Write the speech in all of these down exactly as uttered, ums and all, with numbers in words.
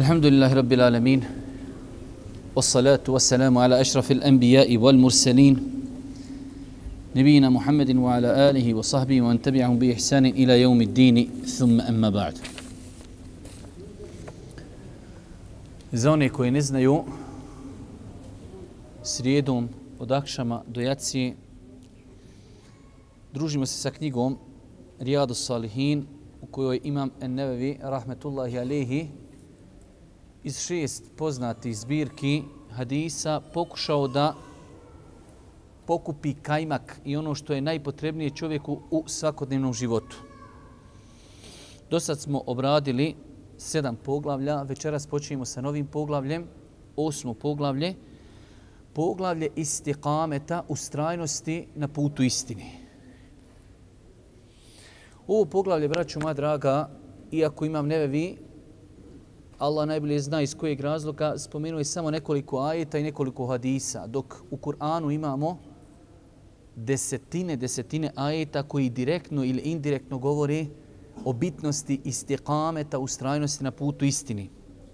الحمد لله رب العالمين والصلاة والسلام على أشرف الأنبياء والمرسلين نبينا محمد وعلى آله وصحبه ومن تبعهم بإحسان إلى يوم الدين ثم أما بعد. Za one koji ne znaju, srijedom od akšama do jacije družimo se sa knjigom Rijadu Salihin u kojoj imam En-Nevevi rahmetullahi alehi iz šest poznatih zbirki hadisa pokušao da pokupi kajmak i ono što je najpotrebnije čovjeku u svakodnevnom životu. Do sad smo obradili sedam poglavlja, večeras počinjemo sa novim poglavljem, osmo poglavlje, poglavlje istiqameta, ustrajnosti na putu istini. Ovo poglavlje, braćo moja draga, iako imam Nevevi, Allah najbolje zna iz kojeg razloga, spomenuje samo nekoliko ajeta i nekoliko hadisa, dok u Kur'anu imamo desetine, desetine ajeta koji direktno ili indirektno govore o bitnosti istiqameta, ustrajnosti na putu istini.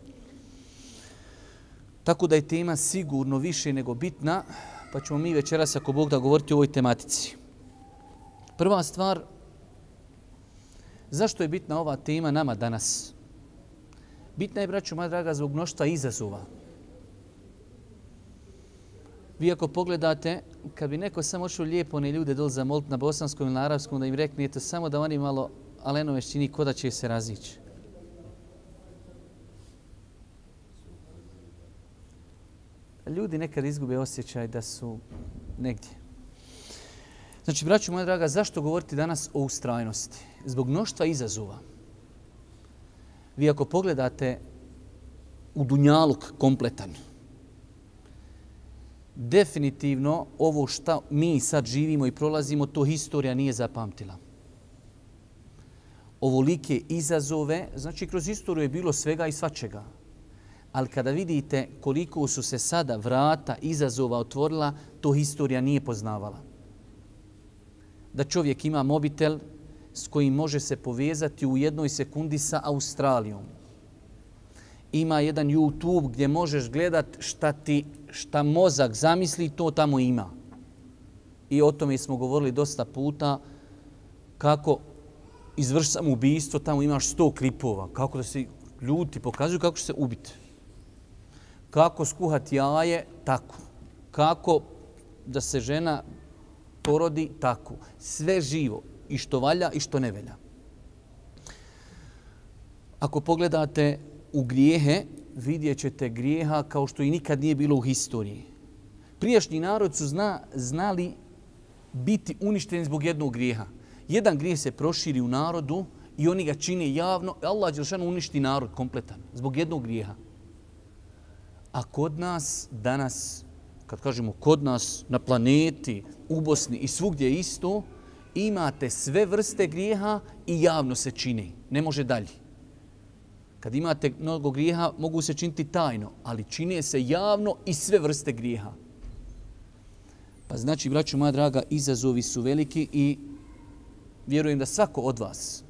Tako da je tema sigurno više nego bitna, pa ćemo mi večeras, ako Bog da, govoriti o ovoj tematici. Prva stvar, zašto je bitna ova tema nama danas? Bitna je, braćo moja draga, zbog mnoštva izazova. Vi ako pogledate, kad bi neko samo ošao lijepo one ljude dole zamoliti na bosanskom ili na arapskom, da im reknete samo da oni malo alenove čini ko da će se razići. Ljudi nekad izgube osjećaj da su negdje. Znači, braćo moja draga, zašto govoriti danas o ustrajnosti? Zbog mnoštva izazova. Vi ako pogledate u dunjaluk kompletan, definitivno ovo što mi sad živimo i prolazimo, to historija nije zapamtila. Ovolike izazove, znači kroz historiju je bilo svega i svačega. Ali kada vidite koliko su se sada vrata izazova otvorila, to historija nije poznavala. Da čovjek ima mobitel s kojim može se povezati u jednoj sekundi sa Australijom. Ima jedan YouTube gdje možeš gledat šta ti, šta mozak zamisli, to tamo ima. I o tome smo govorili dosta puta, kako izvrši samoubistvo, tamo imaš sto klipova, kako da se ljudi ti pokazuju kako će se ubiti. Kako skuhati jaje, tako. Kako da se žena porodi, tako. Sve živo. I što valja i što ne velja. Ako pogledate u grijehe, vidjet ćete grijeha kao što i nikad nije bilo u historiji. Prijašnji narod su zna, znali biti uništeni zbog jednog grijeha. Jedan grijeh se proširi u narodu i oni ga čine javno. Allah dželešanu uništi narod kompletan zbog jednog grijeha. A kod nas danas, kad kažemo kod nas na planeti, u Bosni i svugdje isto, imate sve vrste grijeha i javno se čini. Ne može dalje. Kad imate mnogo grijeha, mogu se činiti tajno, ali čine se javno i sve vrste grijeha. Pa znači, braćo moja draga, izazovi su veliki i vjerujem da svako od vas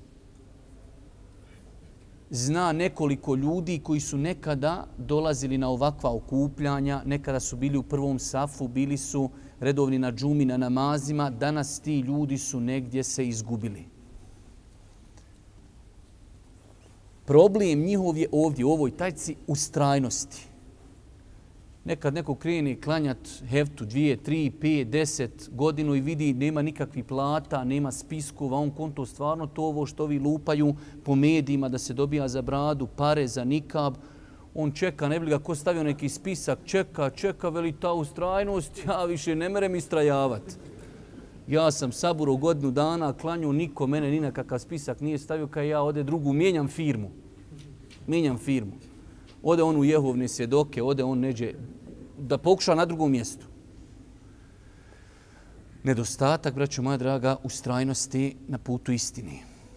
zna nekoliko ljudi koji su nekada dolazili na ovakva okupljanja, nekada su bili u prvom safu, bili su redovni na džumi, na namazima, danas ti ljudi su negdje se izgubili. Problem njihov je ovdje, u ovoj tajci, ustrajnosti. Nekad neko krene klanjat heftu dvije, tri, pet, deset godinu i vidi nema nikakvih plata, nema spiskova, on konto stvarno to ovo što vi lupaju po medijima da se dobija za bradu, pare za nikab. On čeka, ne bi ga ko stavio neki spisak, čeka, čeka, veli ta ustrajnost, ja više ne merem istrajavat. Ja sam saburo godinu dana, klanju, niko mene ni na kakav spisak nije stavio, kaj ja ode drugu, mijenjam firmu. Mijenjam firmu. Ode on u Jehovne svjedoke, ode on neđe da pokuša na drugom mjestu. Nedostatak, braćo moja draga, ustrajnosti na putu istini.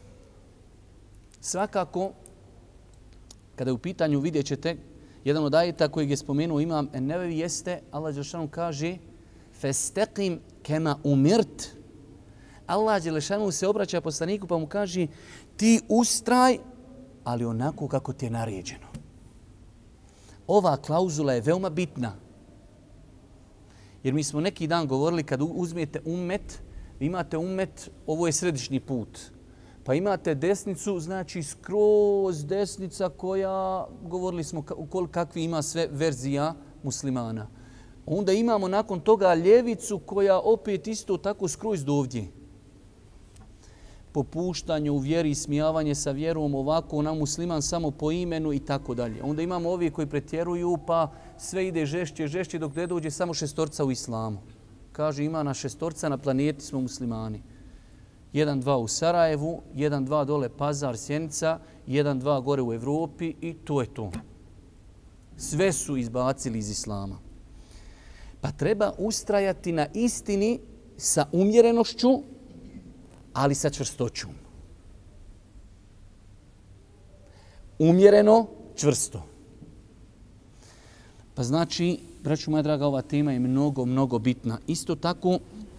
Svakako, kada je u pitanju, vidjet ćete, jedan od ajeta kojeg je spomenuo imam En-Nevevi jeste, Allah dželešanu kaže فَاسْتَقِمْ كَمَا أُمِرْتَ. Allah dželešanu se obraća poslaniku pa mu kaže ti ustraj, ali onako kako ti je naređeno. ova klauzula je veoma bitna. Jer mi smo neki dan govorili kad uzmete ummet, imate ummet, ovo je središnji put. Pa imate desnicu, znači skroz desnica koja, govorili smo kakvi ima sve verzija muslimana. Onda imamo nakon toga ljevicu koja opet isto tako skroz do ovdje. Popuštanje u vjeri, smijavanje sa vjerom, ovako na musliman samo po imenu i tako dalje. Onda imamo ovi koji pretjeruju pa sve ide žešće, žešće dok ne dođe samo šestorca u islamu. Kaže ima na šestorca na planeti smo muslimani. Jedan, dva u Sarajevu, jedan, dva dole Pazar, Sjenica, jedan, dva gore u Evropi i to je to. Sve su izbacili iz islama. Pa treba ustrajati na istini sa umjerenošću, ali sa čvrstoćom. Umjereno, čvrsto. Pa znači, braćo moja draga, ova tema je mnogo, mnogo bitna. Isto tako,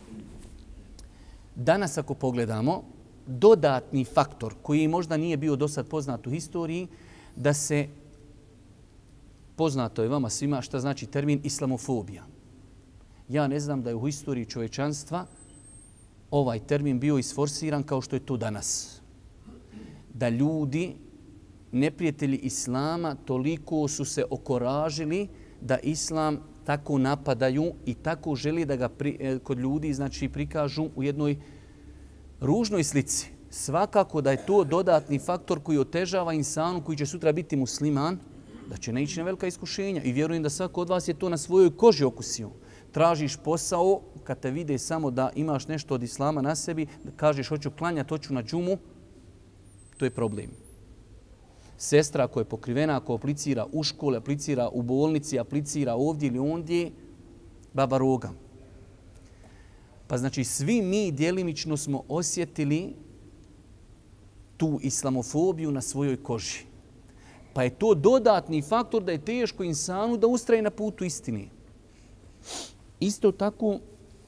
danas ako pogledamo, dodatni faktor koji možda nije bio do sad poznat u historiji, da se, poznato je vama svima šta znači termin islamofobija. Ja ne znam da je u historiji čovječanstva ovaj termin bio isforsiran kao što je to danas. Da ljudi, neprijatelji islama, toliko su se okoražili da islam tako napadaju i tako želi da ga pri, kod ljudi znači, prikažu u jednoj ružnoj slici. Svakako da je to dodatni faktor koji otežava insanu koji će sutra biti musliman, da će naići na velika iskušenja. I vjerujem da svako od vas je to na svojoj koži okusio. Tražiš posao, kad te vide samo da imaš nešto od islama na sebi, da kažeš hoću klanjati, hoću na džumu, to je problem. Sestra ako je pokrivena, ako aplicira u škole, aplicira u bolnici, aplicira ovdje ili ondje, baba roga. Pa znači svi mi djelimično smo osjetili tu islamofobiju na svojoj koži. Pa je to dodatni faktor da je teško insanu da ustraje na putu istine. Isto tako,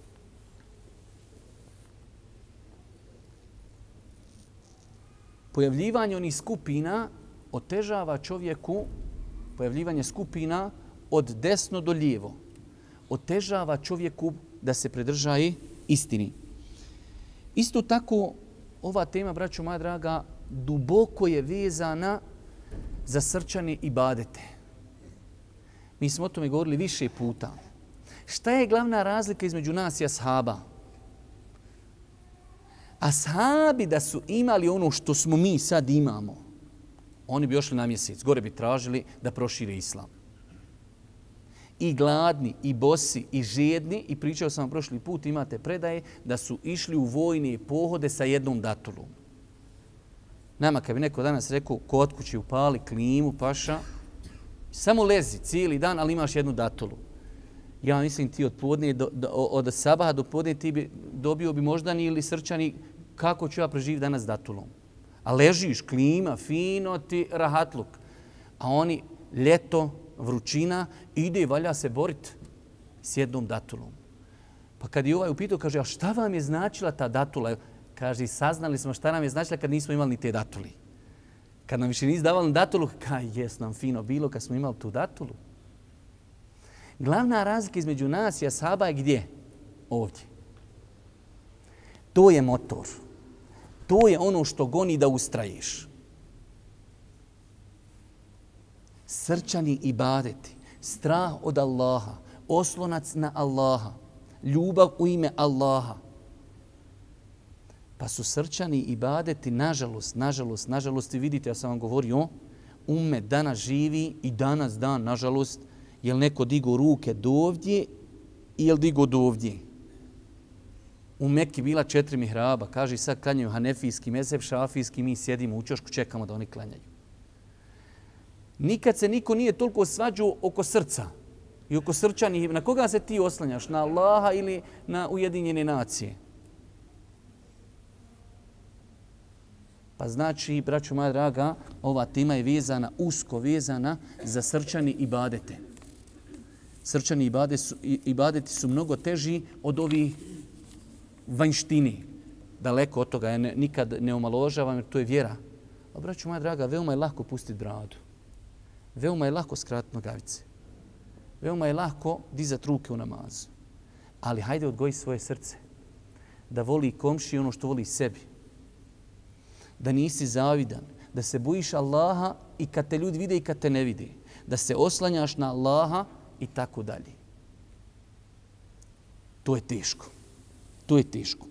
pojavljivanje onih skupina otežava čovjeku, pojavljivanje skupina od desno do lijevo, otežava čovjeku da se pridržaje istini. Isto tako, ova tema, braćo moja draga, duboko je vezana za srčane ibadete. Mi smo o tome govorili više puta. Šta je glavna razlika između nas i ashaba? Ashabi da su imali ono što smo mi sad imamo, oni bi ošli na mjesec, gore bi tražili da prošire islam. I gladni, i bosi, i žedni, i pričao sam vam prošli put, imate predaje, da su išli u vojne pohode sa jednom datulom. Nama kad bi neko danas rekao, kod kući upali klimu, paša, samo lezi cijeli dan, ali imaš jednu datulu. Ja mislim ti od podne, do, do, od sabaha do podne ti bi dobio bi moždani ili srčani kako ću ja preživiti danas datulom. A ležiš, klima, fino ti rahatluk. A oni ljeto, vrućina, ide i valja se boriti s jednom datulom. Pa kad je ovaj upitao, kaže, a šta vam je značila ta datula? Kaže, saznali smo šta nam je značila kad nismo imali ni te datuli. Kad nam više nisi davali datulu, kaj jes nam fino bilo kad smo imali tu datulu. Glavna razlika između nas i ashaba je gdje? Ovdje. To je motor. To je ono što goni da ustraješ. Srčani ibadeti, strah od Allaha, oslonac na Allaha, ljubav u ime Allaha. Pa su srčani ibadeti, nažalost, nažalost, nažalost, i vidite, ja sam vam govorio, ummet danas živi i danas dan, nažalost, je li neko digo ruke do ovdje ili digo do ovdje. U Mekki bila četiri mihraba, kaže sad klanjaju hanefijski mezheb, šafijski, mi sjedimo u ćošku, čekamo da oni klanjaju. Nikad se niko nije toliko svađao oko srca i oko srčanih. Na koga se ti oslanjaš? Na Allaha ili na Ujedinjene nacije? Pa znači, braćo moja draga, ova tema je vezana, usko vezana za srčani ibadete. Srčani ibadeti su, ibadeti su mnogo teži od ovih vanjštini. Daleko od toga, ja ne, nikad ne omalovažavam jer to je vjera. A braćo moja draga, veoma je lako pustiti bradu. Veoma je lako skratiti nogavice. Veoma je lako dizati ruke u namazu. Ali hajde odgoji svoje srce. Da voli komšiju ono što voli sebi. Da nisi zavidan. Da se bojiš Allaha i kad te ljudi vide i kad te ne vide. Da se oslanjaš na Allaha i tako dalje. To je teško. To je teško.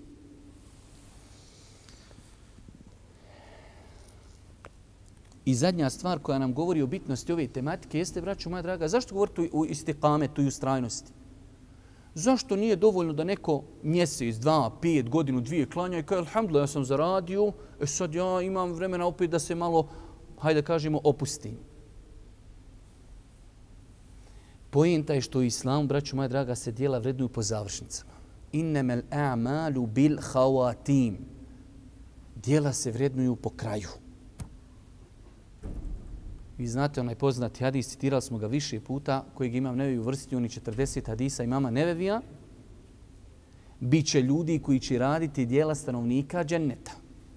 I zadnja stvar koja nam govori o bitnosti ove tematike jeste, braćo moja draga, zašto govoriti o istikametu i ustrajnosti? Zašto nije dovoljno da neko mjesec, dva, pet, godinu, dvije klanja i kaže, alhamdulillah, ja sam zaradio, e sad ja imam vremena opet da se malo, hajde kažemo, opustim. Poenta je što u islamu, braćo moja draga, se dijela vrednuju po završnicama. Innemel a'malu bil hawatim. Dijela se vrednuju po kraju. Vi znate onaj poznati hadis, citirali smo ga više puta, kojeg imam Nevevi uvrstiti, oni četrdeset hadisa imama Nevevija. Biće ljudi koji će raditi dijela stanovnika dženneta.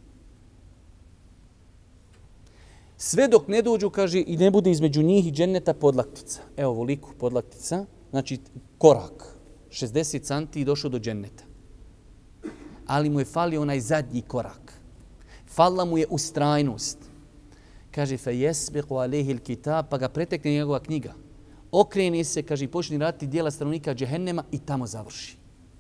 Sve dok ne dođu, kaže, i ne bude između njih i dženneta podlaktica. Evo, voliku podlaktica, znači korak, šezdeset santi i došao do dženneta. Ali mu je falio onaj zadnji korak. Fala mu je ustrajnost. Kaže, fe jesbiqu alehi l-kitab, pa ga pretekne njegova knjiga. Okreni se, kaže, i počne raditi dijela stanovnika džehennema i tamo završi.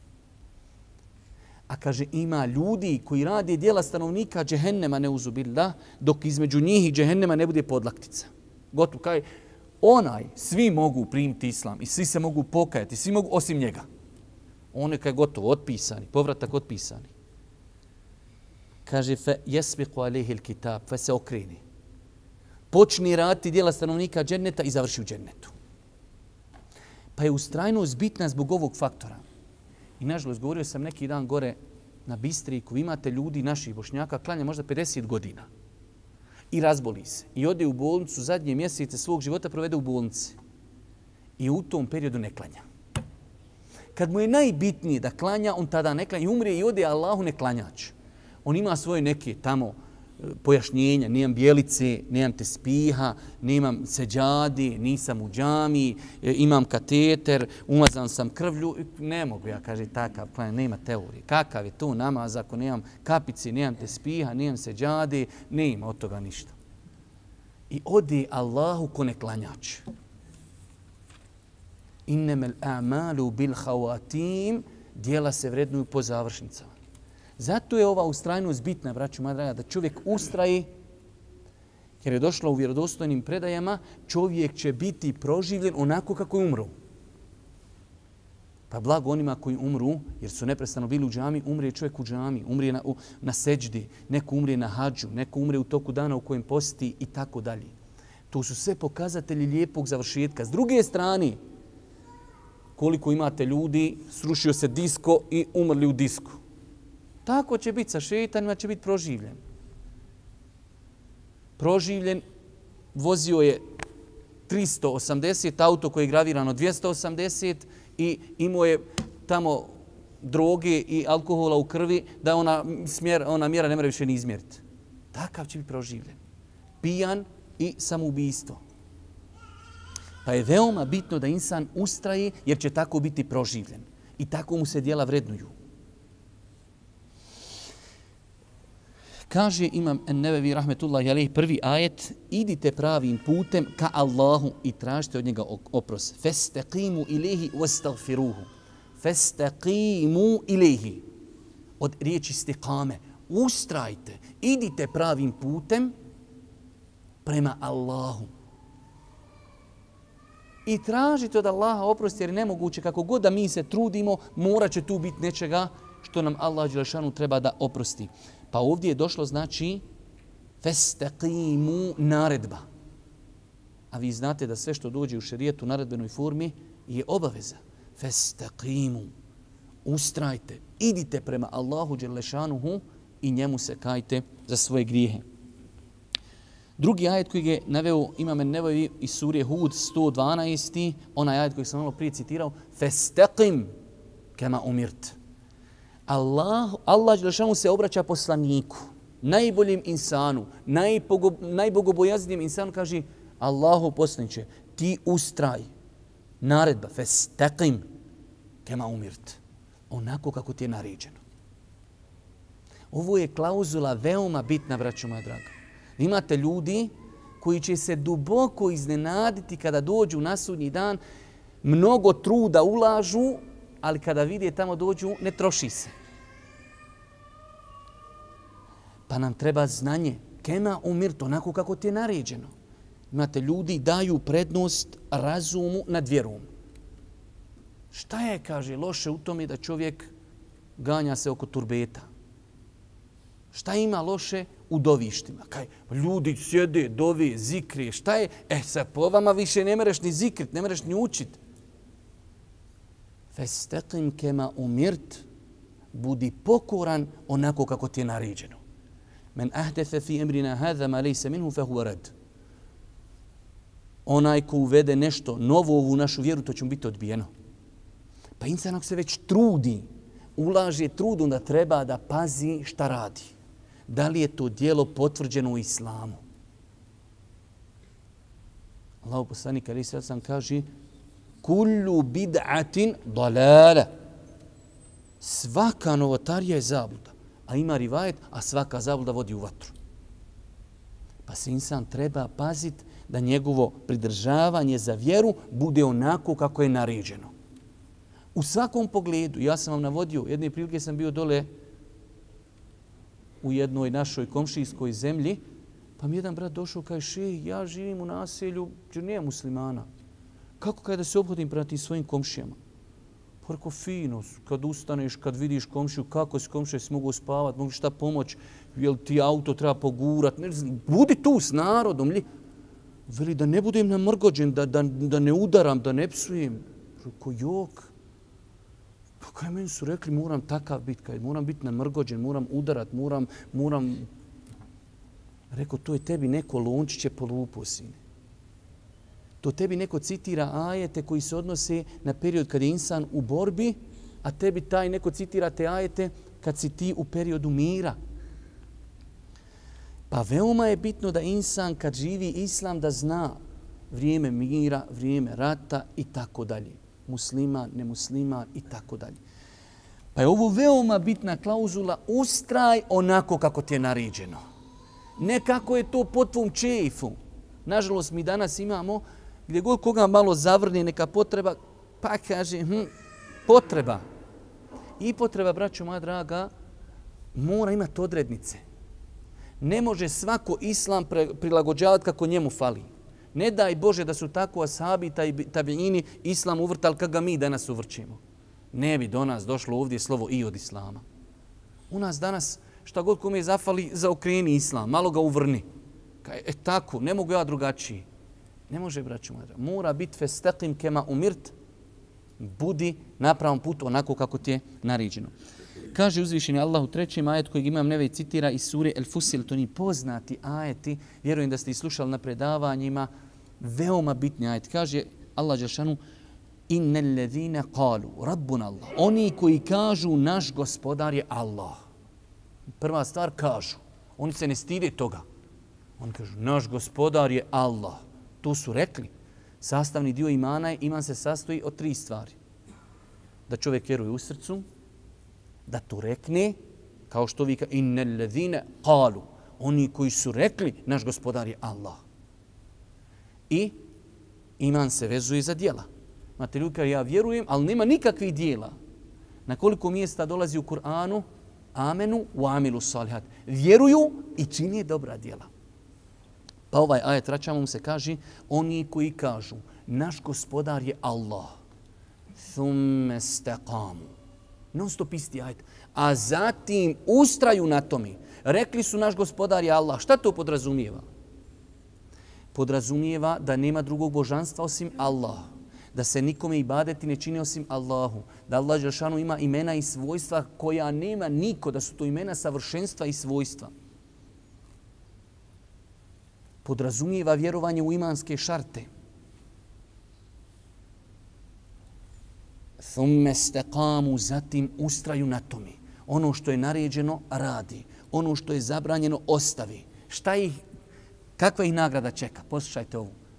A kaže, ima ljudi koji radi dijela stanovnika džehennema, ne uzubillah, dok između njih i džehennema ne bude podlaktica. Gotovo, kaj, onaj, svi mogu primiti islam i svi se mogu pokajati, svi mogu, osim njega. On je kaj gotovo, otpisani, povratak otpisani. Kaže, fe jesbiqu alehi l-kitab, fe se okreni. Počni raditi dijela stanovnika dženneta i završi u džennetu. Pa je ustrajnost bitna zbog ovog faktora. I nažalost, govorio sam neki dan gore na Bistriku, vi imate ljudi naših Bošnjaka, klanja možda pedeset godina. I razboli se. I ode u bolnicu, zadnje mjesece svog života provede u bolnici. I u tom periodu ne klanja. Kad mu je najbitnije da klanja, on tada ne klanja. I umre i ode Allahu ne klanjač. On ima svoje neke tamo pojašnjenja, nemam bijelice, nemam tespiha, nemam seđadi, nisam u džami, imam kateter, umazan sam krvlju. Ne mogu ja, kaže, takav klanj, nema teorije. Kakav je to namaz ako nemam kapici, nemam tespiha, nemam seđadi, nema od toga ništa. I ode Allahu ko ne klanjač. Innemel a'malu bil hawatim, dijela se vrednuju po završnicama. Zato je ova ustrajnost bitna, braćo moja draga, da čovjek ustraji, jer je došlo u vjerodostojnim predajama, čovjek će biti proživljen onako kako je umro. Pa blago onima koji umru, jer su neprestano bili u džami, umrije čovjek u džami, umrije na, u, na seđdi, neko umrije na hađu, neko umrije u toku dana u kojem posti i tako dalje. To su sve pokazatelji lijepog završetka. S druge strane, koliko imate ljudi, srušio se disko i umrli u disku. Tako će biti sa šeitanima, će biti proživljen. Proživljen, vozio je tristo osamdeset, auto koje je gravirano dvjesto osamdeset i imao je tamo droge i alkohola u krvi da ona, smjer, ona mjera ne mora više ni izmjeriti. Takav će biti proživljen. Pijan i samoubistvo. Pa je veoma bitno da insan ustraje jer će tako biti proživljen. I tako mu se djela vrednuju. Kaže Imam Nevevi rahmetullahi alejhi prvi ajet, idite pravim putem ka Allahu i tražite od njega oprost. Fastaqimu ilayhi wastaghfiruhu. Fastaqimu ilayhi. Od riječi istiqame. Ustrajte, idite pravim putem prema Allahu. I tražite od Allaha oprost jer je nemoguće kako god da mi se trudimo, mora će tu biti nečega što nam Allah dželešanu treba da oprosti. Pa ovdje je došlo, znači, fastaqimu naredba. A vi znate da sve što dođe u šerijetu u naredbenoj formi je obaveza. Fastaqimu. Ustrajte. Idite prema Allahu dželešanuhu i njemu se kajte za svoje grijehe. Drugi ajet koji je naveo Imam Nevevi iz surje Hud sto dvanaest. Onaj ajet koji sam malo prije citirao. Fastaqim kama umirt. Allah, Allah dželešanu se obraća poslaniku, najboljem insanu, najbogobojaznijem insanu, kaže Allahu poslaniče, ti ustraj. Naredba, festaqim kema umirt. Onako kako ti je naređeno. Ovo je klauzula veoma bitna, braćo moja draga. Imate ljudi koji će se duboko iznenaditi kada dođu na sudnji dan, mnogo truda ulažu, ali kada vide tamo dođu, ne troši se. Pa nam treba znanje. Kema umirt, onako kako ti je naređeno. Imate ljudi daju prednost razumu nad vjerom. Šta je, kaže, loše u tome da čovjek ganja se oko turbeta? Šta ima loše u dovištima? Kaj, ljudi sjede, dove, zikre, šta je? E, sad po vama više ne mereš ni zikrit, ne mereš ni učit. Festaqim kema umirt, budi pokoran onako kako ti je naređeno. Men ahdefe fi emrina hadha ma lejse minhu fe huwa rad. Onaj ko uvede nešto novo u ovu našu vjeru, to će mu biti odbijeno. Pa insan ako se već trudi, ulaže trud, onda treba da pazi šta radi. Da li je to djelo potvrđeno u islamu? Allahu poslanik alejhi salatu vesselam kaže: kullu bid'atin dalala. Svaka novotarija je zabluda. A ima rivajet, a svaka zabluda vodi u vatru. Pa se insan treba paziti da njegovo pridržavanje za vjeru bude onako kako je naređeno. U svakom pogledu, ja sam vam navodio, jedne prilike sam bio dole u jednoj našoj komšijskoj zemlji, pa mi jedan brat došao i kaže: šejh, ja živim u naselju gdje nema muslimana. Kako kada se obhodim prema tim svojim komšijama? Pa rekao, fino, kad ustaneš, kad vidiš komšiju, kako se komšije si mogu spavati, mogu šta pomoći, jel ti auto treba pogurat, ne znam, budi tu s narodom. Li? Veli, da ne budem namrgođen, da, da, da ne udaram, da ne psujem. Rekao, jok. Pa kaj meni su rekli, moram takav biti, kaj moram biti namrgođen, moram udarat, moram, moram... Rekao, to je tebi neko lončiće polupo, sine. To tebi neko citira ajete koji se odnose na period kad je insan u borbi, a tebi taj neko citira te ajete kad si ti u periodu mira. Pa veoma je bitno da insan kad živi islam da zna vrijeme mira, vrijeme rata i tako dalje. Musliman, nemusliman i tako dalje. Pa je ovo veoma bitna klauzula, ustraj onako kako ti je naređeno. Ne kako je to po tvom čefu. Nažalost, mi danas imamo gdje god koga malo zavrne neka potreba, pa kaže, hm, potreba. I potreba, braćo moja draga, mora imati odrednice. Ne može svako islam prilagođavati kako njemu fali. Ne daj Bože da su tako ashabi i tabiini islam uvrtali kako ga mi danas uvrćemo. Ne bi do nas došlo ovdje slovo i od islama. U nas danas šta god kome zafali, zaokreni islam, malo ga uvrni. Kaj, e tako, ne mogu ja drugačiji. Ne može, braćo moja draga. Mora biti festaqim kema umirt, budi na pravom putu onako kako ti je naređeno. Kaže uzvišeni Allah u trećem ajetu kojeg imam Nevej citira iz sure El Fusil, to ni poznati ajeti, vjerujem da ste ih slušali na predavanjima, veoma bitni ajeti. Kaže Allah dželešanu: innel ledhine qalu rabbuna Allah. Oni koji kažu naš gospodar je Allah. Prva stvar kažu. Oni se ne stide toga. Oni kažu naš gospodar je Allah. To su rekli. Sastavni dio imana je, iman se sastoji od tri stvari. Da čovjek vjeruje u srcu, da to rekne, kao što vi kaže, innel ledhine qalu. Oni koji su rekli naš gospodar je Allah. I iman se vezuje za djela. Imate ljudi kaže, ja vjerujem, ali nema nikakvih djela. Na koliko mjesta dolazi u Kur'anu? Amenu wa amilu salihat. Vjeruju i čini dobra djela. Pa ovaj ajet, vraćamo mu se, kaže, oni koji kažu, naš gospodar je Allah. Thumme staqamu. Non stop isti ajet. A zatim ustraju na tome. Rekli su naš gospodar je Allah. Šta to podrazumijeva? Podrazumijeva da nema drugog božanstva osim Allah. Da se nikome ibadeti ne čini osim Allahu. Da Allah dželešanu ima imena i svojstva koja nema niko. Da su to imena savršenstva i svojstva. Podrazumijeva vjerovanje u imanske šarte. Thumme staqamu, zatim ustraju na tome. Ono što je naređeno radi. Ono što je zabranjeno ostavi. Šta ih, kakva ih nagrada čeka? Poslušajte ovo.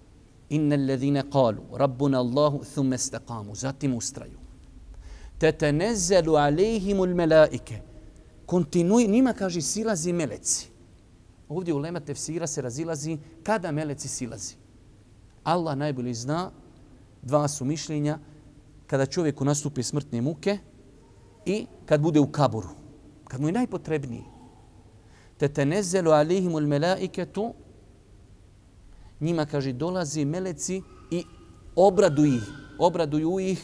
Inna alladhina qalu rabbuna Allahu thumma istaqamu. Zatim ustraju. Tetenezzalu alejhimul melaike. Kontinuj, njima kaže silazi meleci. Ovdje ulema tefsira se razilazi kada meleci silazi. Allah najbolje zna, dva su mišljenja, kada čovjeku nastupi smrtne muke i kad bude u kaburu, kad mu je najpotrebniji. Tetenezzalu alejhimul melaiketu, njima kaže dolazi meleci i obraduju ih, obraduju ih.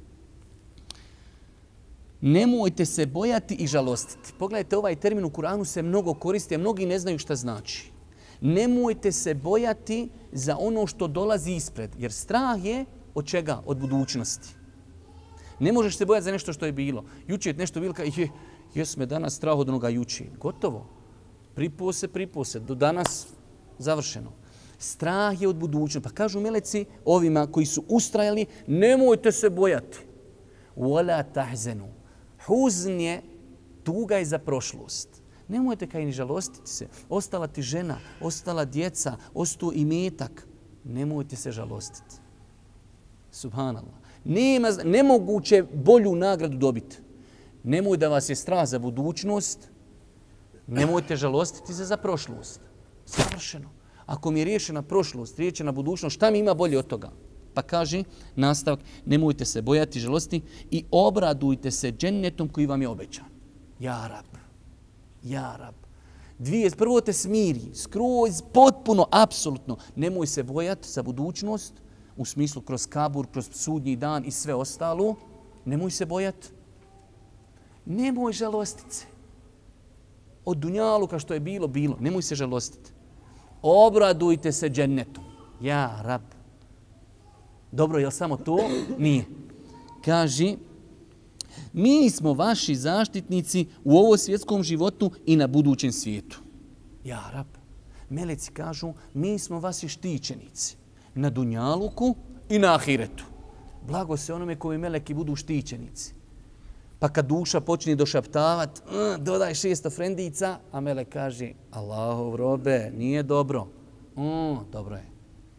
Nemojte se bojati i žalostiti. Pogledajte, ovaj termin u Kur'anu se mnogo koristi, a mnogi ne znaju šta znači. Nemojte se bojati za ono što dolazi ispred. Jer strah je od čega? Od budućnosti. Ne možeš se bojati za nešto što je bilo. Juče je nešto bilo, je, jes me danas strah od onoga juče. Gotovo. Pripuo se, pripuo se. Do danas završeno. Strah je od budućnosti. Pa kažu meleci ovima koji su ustrajali, nemojte se bojati. Wala tahzanu. Huzn je, tuga je za prošlost. Nemojte kaj ni žalostiti se. Ostala ti žena, ostala djeca, ostao imetak. Nemojte se žalostiti. Subhanallah. Nema, nemoguće bolju nagradu dobiti. Nemoj da vas je strah za budućnost. Nemojte žalostiti se za prošlost. Savršeno. Ako mi je riješena prošlost, riješena budućnost, šta mi ima bolje od toga? Pa kaže nastavak, nemojte se bojati, žalosti i obradujte se džennetom koji vam je obećan. Ja Rab, ja Rab. Dvije, prvo te smiri, skroz, potpuno, apsolutno. Nemoj se bojati za budućnost, u smislu kroz kabur, kroz sudnji dan i sve ostalo. Nemoj se bojati. Nemoj žalostiti se. Od dunjaluka što je bilo, bilo. Nemoj se žalostiti. Obradujte se džennetom. Ja Rab. Dobro, je li samo to? Nije. Kaže, mi smo vaši zaštitnici u ovom svjetskom životu i na budućem svijetu. Ja Rab. Meleci kažu, mi smo vaši štićenici. Na dunjaluku i na ahiretu. Blago se onome koji meleki budu štićenici. Pa kad duša počne došaptavat, dodaj šesto frendica, a melek kaže, Allahov robe, nije dobro. Mm, dobro je.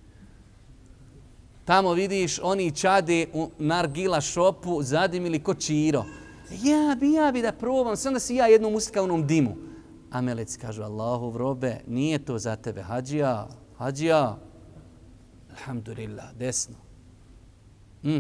Tamo vidiš, oni čade u nargila šopu, zadimili ko čiro. Ja bi, ja bi da probam, sam da si ja jednom ustka u onom dimu. A meleci kažu, Allahov robe, nije to za tebe. Hadžija, hadžija. Alhamdulillah, desno. Mm.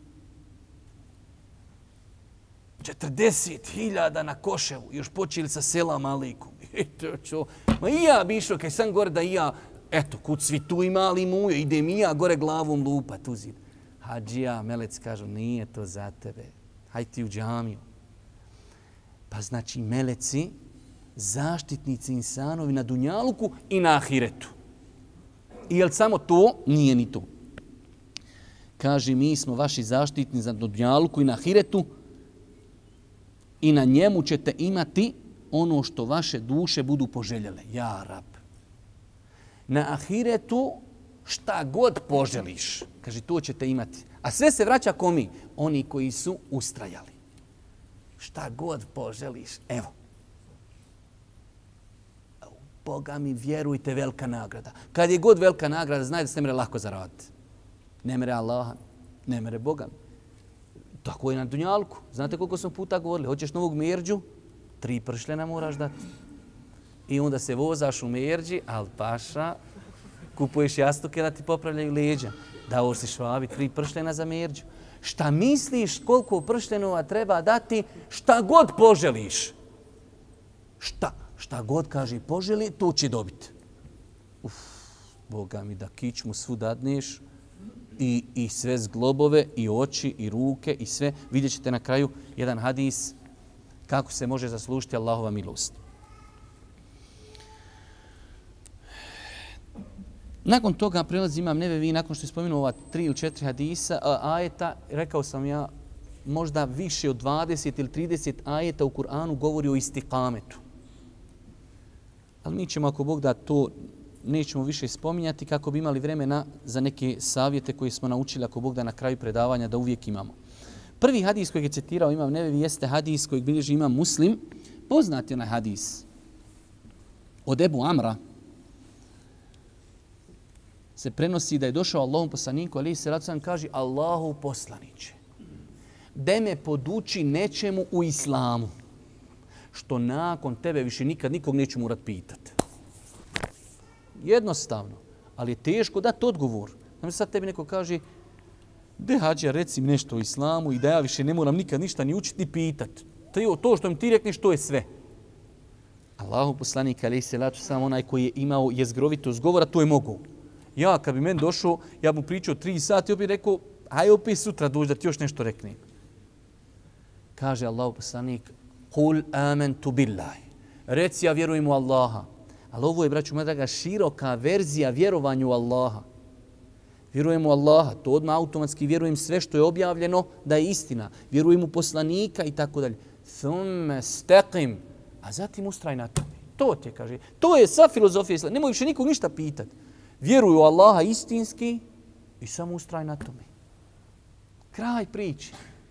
četrdeset hiljada na Koševu, još počeli sa selam alikum. Ma i ja bi išao, kaj sam gore da i ja, eto, kud svi tu imali mujo, idem i ja gore glavom lupat u zid. Hadžija, meleci kažu, nije to za tebe. Hajde ti u džamiju. Pa znači meleci, zaštitnici insanovi na dunjaluku i na ahiretu. I jel samo to? Nije ni to. Kaže, mi smo vaši zaštitnici na dunjaluku i na ahiretu i na njemu ćete imati ono što vaše duše budu poželjele. Ja Rab. Na ahiretu šta god poželiš, kaže, to ćete imati. A sve se vraća komi? Oni koji su ustrajali. Šta god poželiš, evo. Boga mi, vjerujte, velika nagrada. Kad je god velika nagrada, znaj da se ne mere lako zaraditi. Ne mere Allaha, ne mere Boga. Tako je na dunjalku. Znate koliko smo puta govorili? Hoćeš novog merđu? Tri pršljena moraš dati. I onda se vozaš u merđi, al paša, kupuješ jastuke da ti popravljaju leđa. Dao si Švabi tri pršljena za merđu. Šta misliš koliko pršljenova treba dati? Šta god poželiš. Šta? Šta god kaže poželi, to će dobiti. Uf, Boga mi da kičmu svu dadneš i, i sve zglobove, i oči, i ruke, i sve. Vidjet ćete na kraju jedan hadis kako se može zaslužiti Allahova milost. Nakon toga prelazi Imam Nevevi, nakon što je spomenuo ova tri ili četiri hadisa, ajeta, rekao sam ja, možda više od dvadeset ili trideset ajeta u Kur'anu govori o istikametu. Ali mi ćemo, ako Bog da, to nećemo više spominjati kako bi imali vremena za neke savjete koje smo naučili, ako Bog da, na kraju predavanja da uvijek imamo. Prvi hadis kojeg je citirao Imam Nevevi jeste hadis kojeg bilježi Imam Muslim. Poznat je onaj hadis od Ebu Amra se prenosi da je došao Allahom poslaniku, ali se rad kaže Allahu poslaniće, da me poduči nečemu u islamu, što nakon tebe više nikad nikog neću morat pitati. Jednostavno, ali je teško dati odgovor. Znam sad tebi neko kaže, de hađija, reci mi nešto o islamu i da ja više ne moram nikad ništa ni učiti ni pitati. To što mi ti rekneš, to je sve. Allahu poslanik, alejhi selatu selam, onaj koji je imao jezgrovitost govora, to je mogao. Ja, kad bi meni došao, ja mu pričao tri sati, ja bih rekao, hajde opet sutra dođi da ti još nešto reknem. Kaže Allahu poslanik, Kul amantu billahi. Reci, ja vjerujem u Allaha. Ali ovo je, braću moja draga, široka verzija vjerovanju u Allaha. Vjerujem u Allaha, to odmah automatski vjerujem sve što je objavljeno da je istina. Vjerujem u poslanika i tako dalje. Thumme staqim. A zatim ustraj na tome. To ti kaže. To je sva filozofija islama. Nemoj više nikog ništa pitati. Vjeruju u Allaha istinski i samo ustraj na tome. Kraj priče.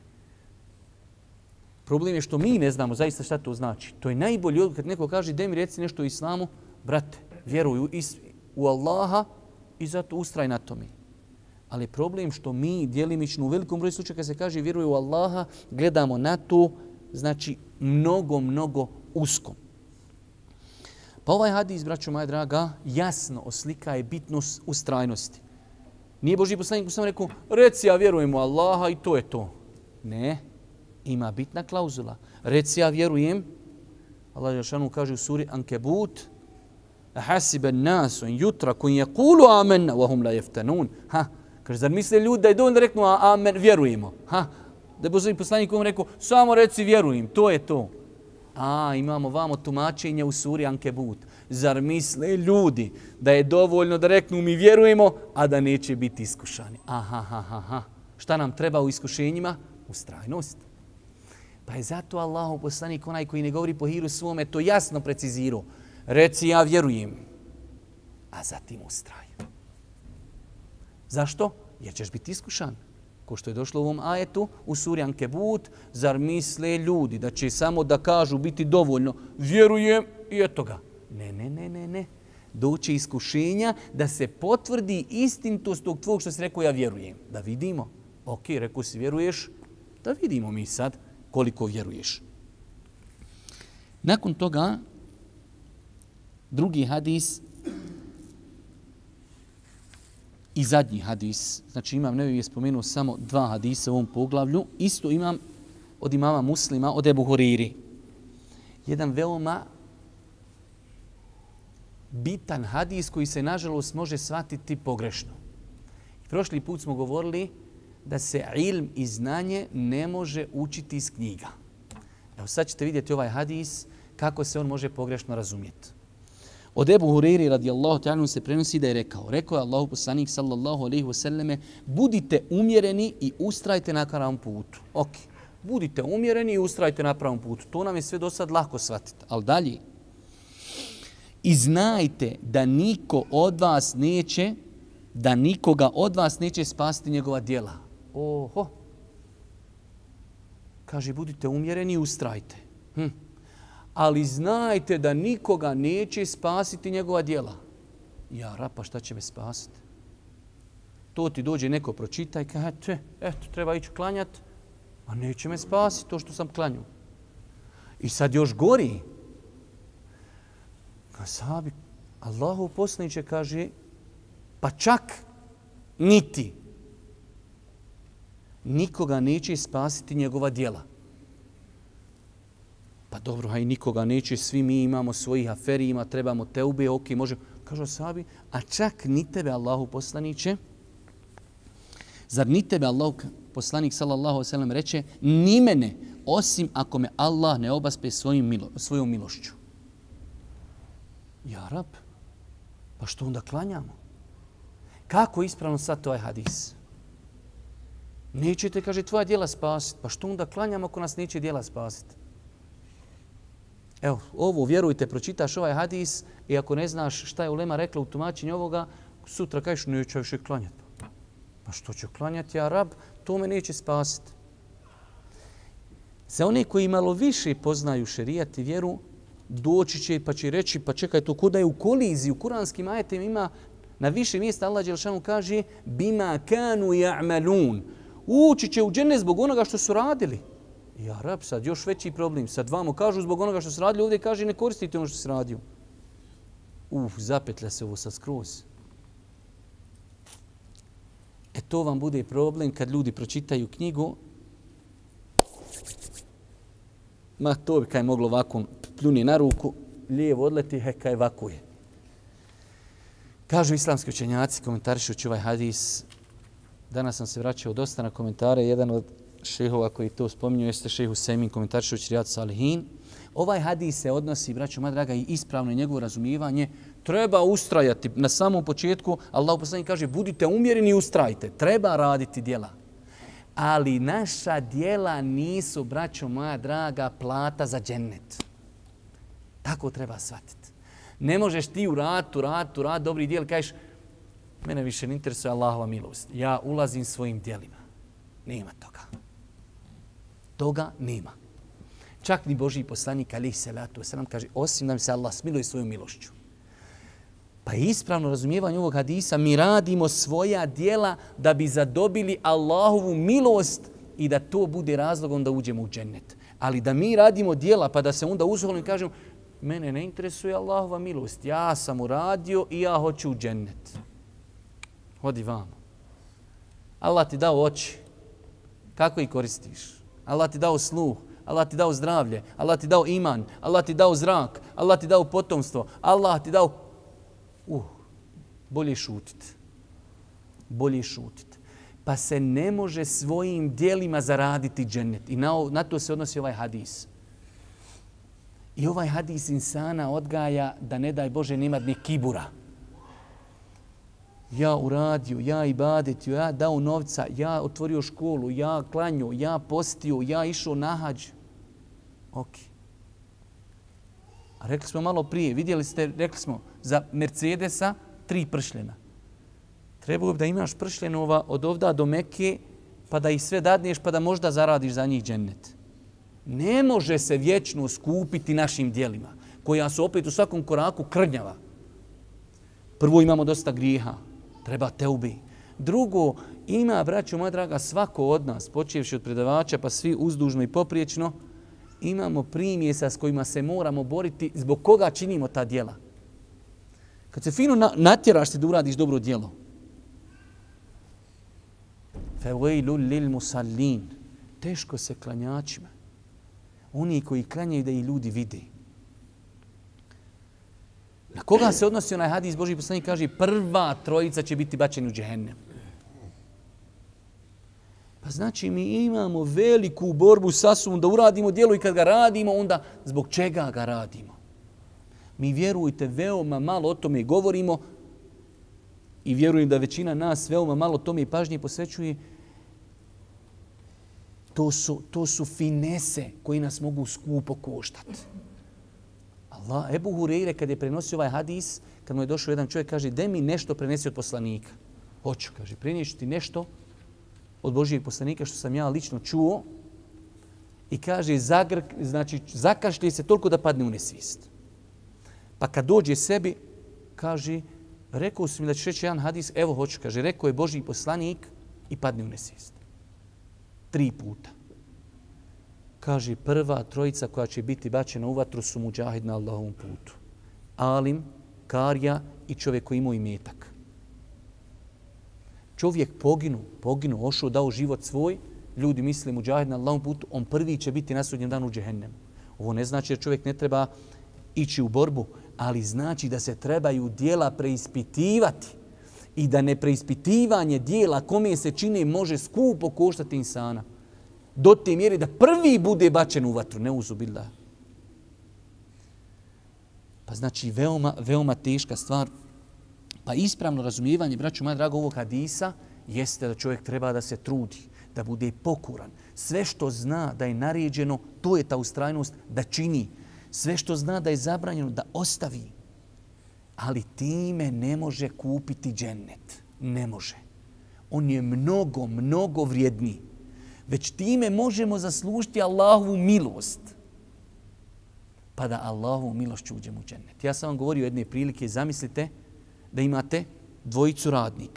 Problem je što mi ne znamo zaista šta to znači. To je najbolji odgovor kad neko kaže daj mi reci nešto o islamu. Brate, vjeruju u Allaha i zato ustraj na tome. Ali problem što mi djelimično u velikom broju slučaja kad se kaže vjeruju u Allaha, gledamo na to, znači mnogo, mnogo usko. Pa ovaj hadis, braćo moja draga, jasno oslika je bitnost ustrajnosti. Nije Božji poslanik samo rekao, reci ja vjerujem u Allaha i to je to. Ne, ima bitna klauzula. Reci ja vjerujem, Allah Žešanu kaže u suri Ankebut, hasibe nasu in jutra kun yaqulu amanna wa hum la yaftanun. Ha, kaže zar misle ljudi da je dovoljno da reknu amen, vjerujemo. Ha, da je Božji poslanik kom rekao, samo reci vjerujem, to je to. A, imamo vamo tumačenje u suri Ankebut. Zar misle ljudi da je dovoljno da reknu mi vjerujemo, a da neće biti iskušani? Aha, ha, ha, ha. Šta nam treba u iskušenjima? Ustrajnost. Pa je zato Allahu poslanik, onaj koji ne govori po hiru svome, to jasno precizirao. Reci ja vjerujem, a zatim ustraj. Zašto? Jer ćeš biti iskušan. Ko što je došlo u ovom ajetu, u suri Ankebut, zar misle ljudi da će samo da kažu biti dovoljno, vjerujem i eto ga. Ne, ne, ne, ne, ne. Doće iskušenja da se potvrdi istinitost tog tvog što si rekao ja vjerujem. Da vidimo. Ok, rekao si vjeruješ, da vidimo mi sad koliko vjeruješ. Nakon toga, drugi hadis i zadnji hadis. Znači imam, ne bih je spomenuo samo dva hadisa u ovom poglavlju. Isto imam od imama Muslima, od Ebu Huriri. Jedan veoma bitan hadis koji se nažalost može shvatiti pogrešno. Prošli put smo govorili da se ilm i znanje ne može učiti iz knjiga. Evo sad ćete vidjeti ovaj hadis kako se on može pogrešno razumjeti. Od Ebu Huriri radijallahu ta'ala se prenosi da je rekao, rekao je Allahu poslanik sallallahu alejhi ve selleme, budite umjereni i ustrajte na pravom putu. Ok, budite umjereni i ustrajte na pravom putu. To nam je sve do sad lako shvatiti. Ali dalje, i znajte da niko od vas neće, da nikoga od vas neće spasiti njegova djela. Oho. Kaže, budite umjereni i ustrajte. Hm. Ali znajte da nikoga neće spasiti njegova djela. Ja, rapa, šta će me spasiti? To ti dođe neko pročita i kaže, eto, eto, treba ići klanjat, a neće me spasiti to što sam klanju. I sad još gori. Sahabi, Allahu poslaniče kaže, pa čak niti nikoga neće spasiti njegova djela. Pa dobro, haj nikoga neće, svi mi imamo svojih aferi, ima, trebamo teube, ok, može. Kažu sahabi, a čak ni tebe, Allahu poslaniče, zar ni tebe, Allahu poslanik sallallahu alejhi ve sellem reče, ni mene, osim ako me Allah ne obaspe svojim milo, svojom milošću. Ja, rab, pa što onda klanjamo? Kako ispravno sad ovaj hadis? Nećete, kaže, tvoja djela spasiti. Pa što onda klanjamo ako nas neće djela spasiti? Evo, ovo vjerujte, pročitaš ovaj hadis i ako ne znaš šta je ulema rekla u tumačenju ovoga, sutra kažeš, neću više klanjati. Pa što ću klanjati, ja, rab, to me neće spasiti. Za one koji malo više poznaju šerijat i vjeru, doći će pa će reći, pa čekaj, to kuda je u koliziji, u kuranskim ajetima ima Na više mjesta Allah dželešanu kaže bima kanu ya'malun. Ući će u džennet zbog onoga što su radili. Ja rab, sad još veći problem. Sad vamo kažu zbog onoga što su radili, ovdje kaže ne koristite ono što se radio. Uf, zapetlja se ovo sad skroz. E to vam bude problem kad ljudi pročitaju knjigu. Ma to bi kaj moglo ovako pljuni na ruku, lijevo odleti, he kaj vakuje. Kažu islamski učenjaci komentarišući ovaj hadis. Danas sam se vraćao dosta na komentare. Jedan od šehova koji to spominju jeste šejh Usejmin komentarišući Rijad Salihin. Ovaj hadis se odnosi, braćo moja draga, i ispravno je njegovo razumijevanje. Treba ustrajati. Na samom početku Allah poslanik kaže budite umjereni i ustrajte. Treba raditi djela. Ali naša djela nisu, braćo moja draga, plata za džennet. Tako treba shvatiti. Ne možeš ti u ratu, ratu, ratu, dobri djel, kažeš mene više ne interesuje Allahova milost. Ja ulazim svojim djelima. Nema toga. Toga nema. Čak ni Božji poslanik, alejhi salatu vesselam, kaže osim da mi se Allah smiluje svojom milošću. Pa ispravno razumijevanje ovog hadisa, mi radimo svoja djela da bi zadobili Allahovu milost i da to bude razlogom da uđemo u džennet. Ali da mi radimo djela pa da se onda uzholimo i kažemo mene ne interesuje Allahova milost, ja sam uradio i ja hoću u džennet. Hodi vamo. Allah ti dao oči. Kako ih koristiš? Allah ti dao sluh. Allah ti dao zdravlje. Allah ti dao iman. Allah ti dao zrak. Allah ti dao potomstvo. Allah ti dao... Uh, bolje šutit. Bolje šutit. Pa se ne može svojim djelima zaraditi džennet. I na, na to se odnosi ovaj hadis. I ovaj hadis insana odgaja da ne daj Bože nema ni kibura. Ja uradio, ja ibadetio, ja dao novca, ja otvorio školu, ja klanju, ja postio, ja išao na hađ. Ok. A rekli smo malo prije, vidjeli ste, rekli smo, za Mercedesa tri pršljena. Trebalo bi da imaš pršljenova od ovda do Mekke, pa da ih sve dadneš, pa da možda zaradiš za njih džennet. Ne može se vječno skupiti našim djelima, koja su opet u svakom koraku krnjava. Prvo imamo dosta grijeha, treba teubi. Drugo, ima, braćo moja draga, svako od nas, počevši od predavača, pa svi uzdužno i popriječno, imamo primjesa s kojima se moramo boriti zbog koga činimo ta djela. Kad se fino natjeraš ti da uradiš dobro djelo. Fevejlul lil musallin. Teško se klanjačima. Oni koji klanjaju da i ljudi vide. Na koga se odnosi onaj hadis Božji poslanik kaže prva trojica će biti bačeni u džehennem. Pa znači mi imamo veliku borbu sa sobom da uradimo djelo i kad ga radimo onda zbog čega ga radimo. Mi vjerujte veoma malo o tome govorimo i vjerujem da većina nas veoma malo tome i pažnje posvećuje. To su, to su finese koji nas mogu skupo koštati. Allah, Ebu Hureyre kad je prenosio ovaj hadis, kad mu je došao jedan čovjek, kaže, de mi nešto prenesi od poslanika. Hoću, kaže, preniješ ti nešto od Božijeg poslanika što sam ja lično čuo i kaže, zagrk, znači, zakašlje se toliko da padne u nesvijest. Pa kad dođe sebi, kaže, rekao si mi da ćeš reći jedan hadis, evo hoću, kaže, rekao je Božji poslanik i padne u nesvijest. Tri puta. Kaže, prva trojica koja će biti bačena u vatru su muđahid na Allahovom putu. Alim, karija i čovjek koji ima imetak. Čovjek poginu, poginu, ošao, dao život svoj, ljudi misle muđahid na Allahovom putu, on prvi će biti na sudnjem danu u džehennemu. Ovo ne znači da čovjek ne treba ići u borbu, ali znači da se trebaju dijela preispitivati i da nepreispitivanje dijela kome se čine može skupo koštati insana. Do te mjere da prvi bude bačen u vatru, ne uzubillah. Pa znači veoma, veoma teška stvar. Pa ispravno razumijevanje, braću moja draga, ovog hadisa jeste da čovjek treba da se trudi, da bude pokoran. Sve što zna da je naređeno, to je ta ustrajnost da čini. Sve što zna da je zabranjeno, da ostavi. Ali time ne može kupiti džennet. Ne može. On je mnogo, mnogo vrijedniji. Već time možemo zaslužiti Allahovu milost. Pa da Allahovu milošću uđemo u džennet. Ja sam vam govorio jedne prilike, zamislite da imate dvojicu radnika.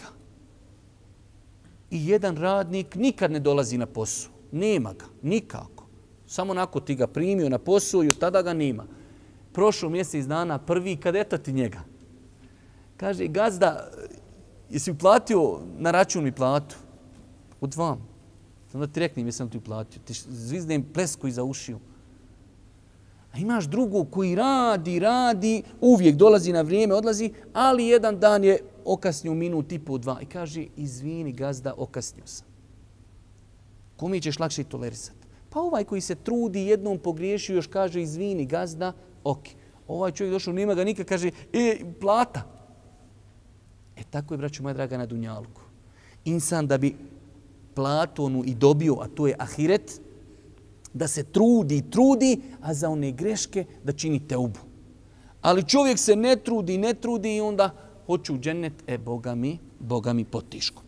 I jedan radnik nikad ne dolazi na posao. Nema ga, nikako. Samo onako ti ga primio na posao i od tada ga nema. Prošlo mjesec dana prvi, kad eto ti njega. Kaže, gazda, jesi uplatio na račun mi platu? Od vam. Onda ti reknem, jesam ti uplatio. Ti zviznem plesku iza ušiju. A imaš drugog koji radi, radi, uvijek dolazi na vrijeme, odlazi, ali jedan dan je okasnio minut i po dva. I kaže, izvini gazda, okasnio sam. Kome ćeš lakše tolerisati? Pa ovaj koji se trudi, jednom pogriješio, još kaže, izvini gazda, ok. Ovaj čovjek došao, nema ga nikad, kaže, e, plata. E tako je, braćo moja draga, na dunjalku. Insan da bi platu onu i dobio, a to je ahiret, da se trudi, trudi, a za one greške da čini teubu. Ali čovjek se ne trudi, ne trudi i onda hoću u džennet, e, Boga mi, Boga mi potiško.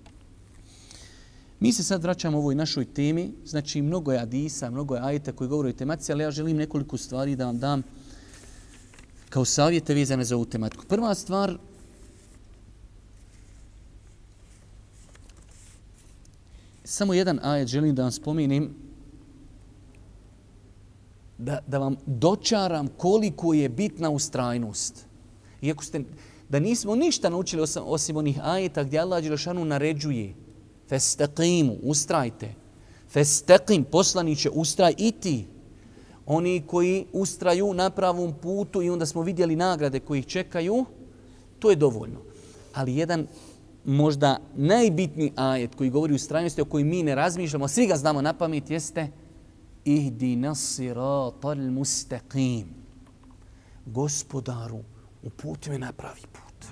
Mi se sad vraćamo ovoj našoj temi, znači mnogo je hadisa, mnogo je ajeta koji govore o tematici, ali ja želim nekoliko stvari da vam dam kao savjete vezane za ovu tematiku. Prva stvar, samo jedan ajet želim da vam spomenem, da, da vam dočaram koliko je bitna ustrajnost. Iako ste, da nismo ništa naučili osim, osim onih ajeta gdje Allah dželešanu naređuje, festaqimu, ustrajte. Festaqim, poslaniće, ustraj i ti. Oni koji ustraju na pravom putu i onda smo vidjeli nagrade koji ih čekaju, to je dovoljno. Ali jedan možda najbitniji ajet koji govori o ustrajnosti, o kojoj mi ne razmišljamo, svi ga znamo na pamet, jeste Ihdina siratal mustaqim. Gospodaru, uputi me na pravi put.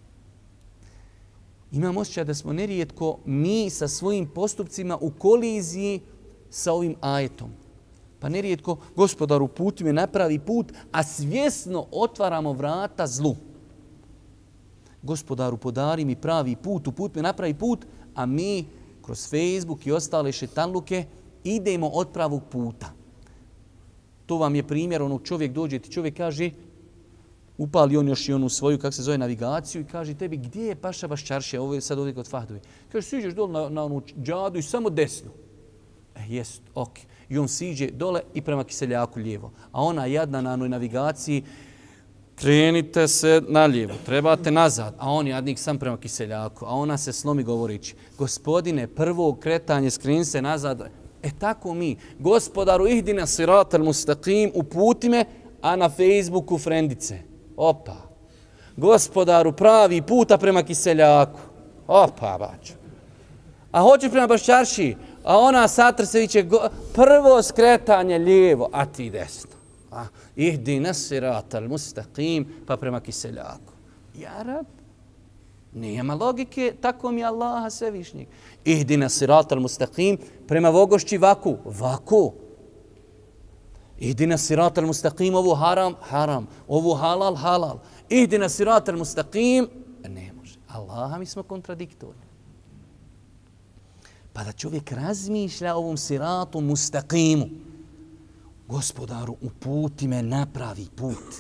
Imam osjećaj da smo nerijetko mi sa svojim postupcima u koliziji sa ovim ajetom. Pa nerijetko, Gospodaru, uputi me na pravi put, a svjesno otvaramo vrata zlu. Gospodaru, podari mi pravi put, uputi me na pravi put, a mi kroz Facebook i ostale šetanluke idemo od pravog puta. To vam je primjer, onog čovjek dođe, ti čovjek kaže, upali on još i onu svoju, kako se zove, navigaciju i kaže tebi, gdje je Paša Baščaršija, ovo je sad ovdje kod Fahdovi. Kaže, siđeš dole na, na onu džadu i samo desno. E, jest, ok. I on siđe dole i prema Kiseljaku lijevo. A ona jadna na onoj navigaciji, krenite se na lijevo, trebate nazad. A on jadnik sam prema Kiseljaku. A ona se slomi govorići, gospodine, prvo kretanje, skreni se nazad. E tako mi, Gospodaru, ihdina siratal mustaqim, uputi me, a na Facebooku frendice. Opa. Gospodaru, pravi puta prema Kiseljaku. Opa, baču. A hoćeš prema Baščaršiji, a ona Satrseviće, prvo skretanje lijevo, a ti desno. A, ihdina siratal mustaqim, pa prema Kiseljaku. Ja rab, nema logike, tako mi je Allaha svevišnjeg. Ihdina siratal mustaqim, prema Vogošći vaku, vaku. Ihdina siratal mustaqim, ovo haram, haram. Ovo halal, halal. Ihdina siratal mustaqim, ne može. Allaha, mi smo kontradiktorni. Pa da čovjek razmišlja o ovom siratu mustaqimu. Gospodaru, uputi me na pravi put.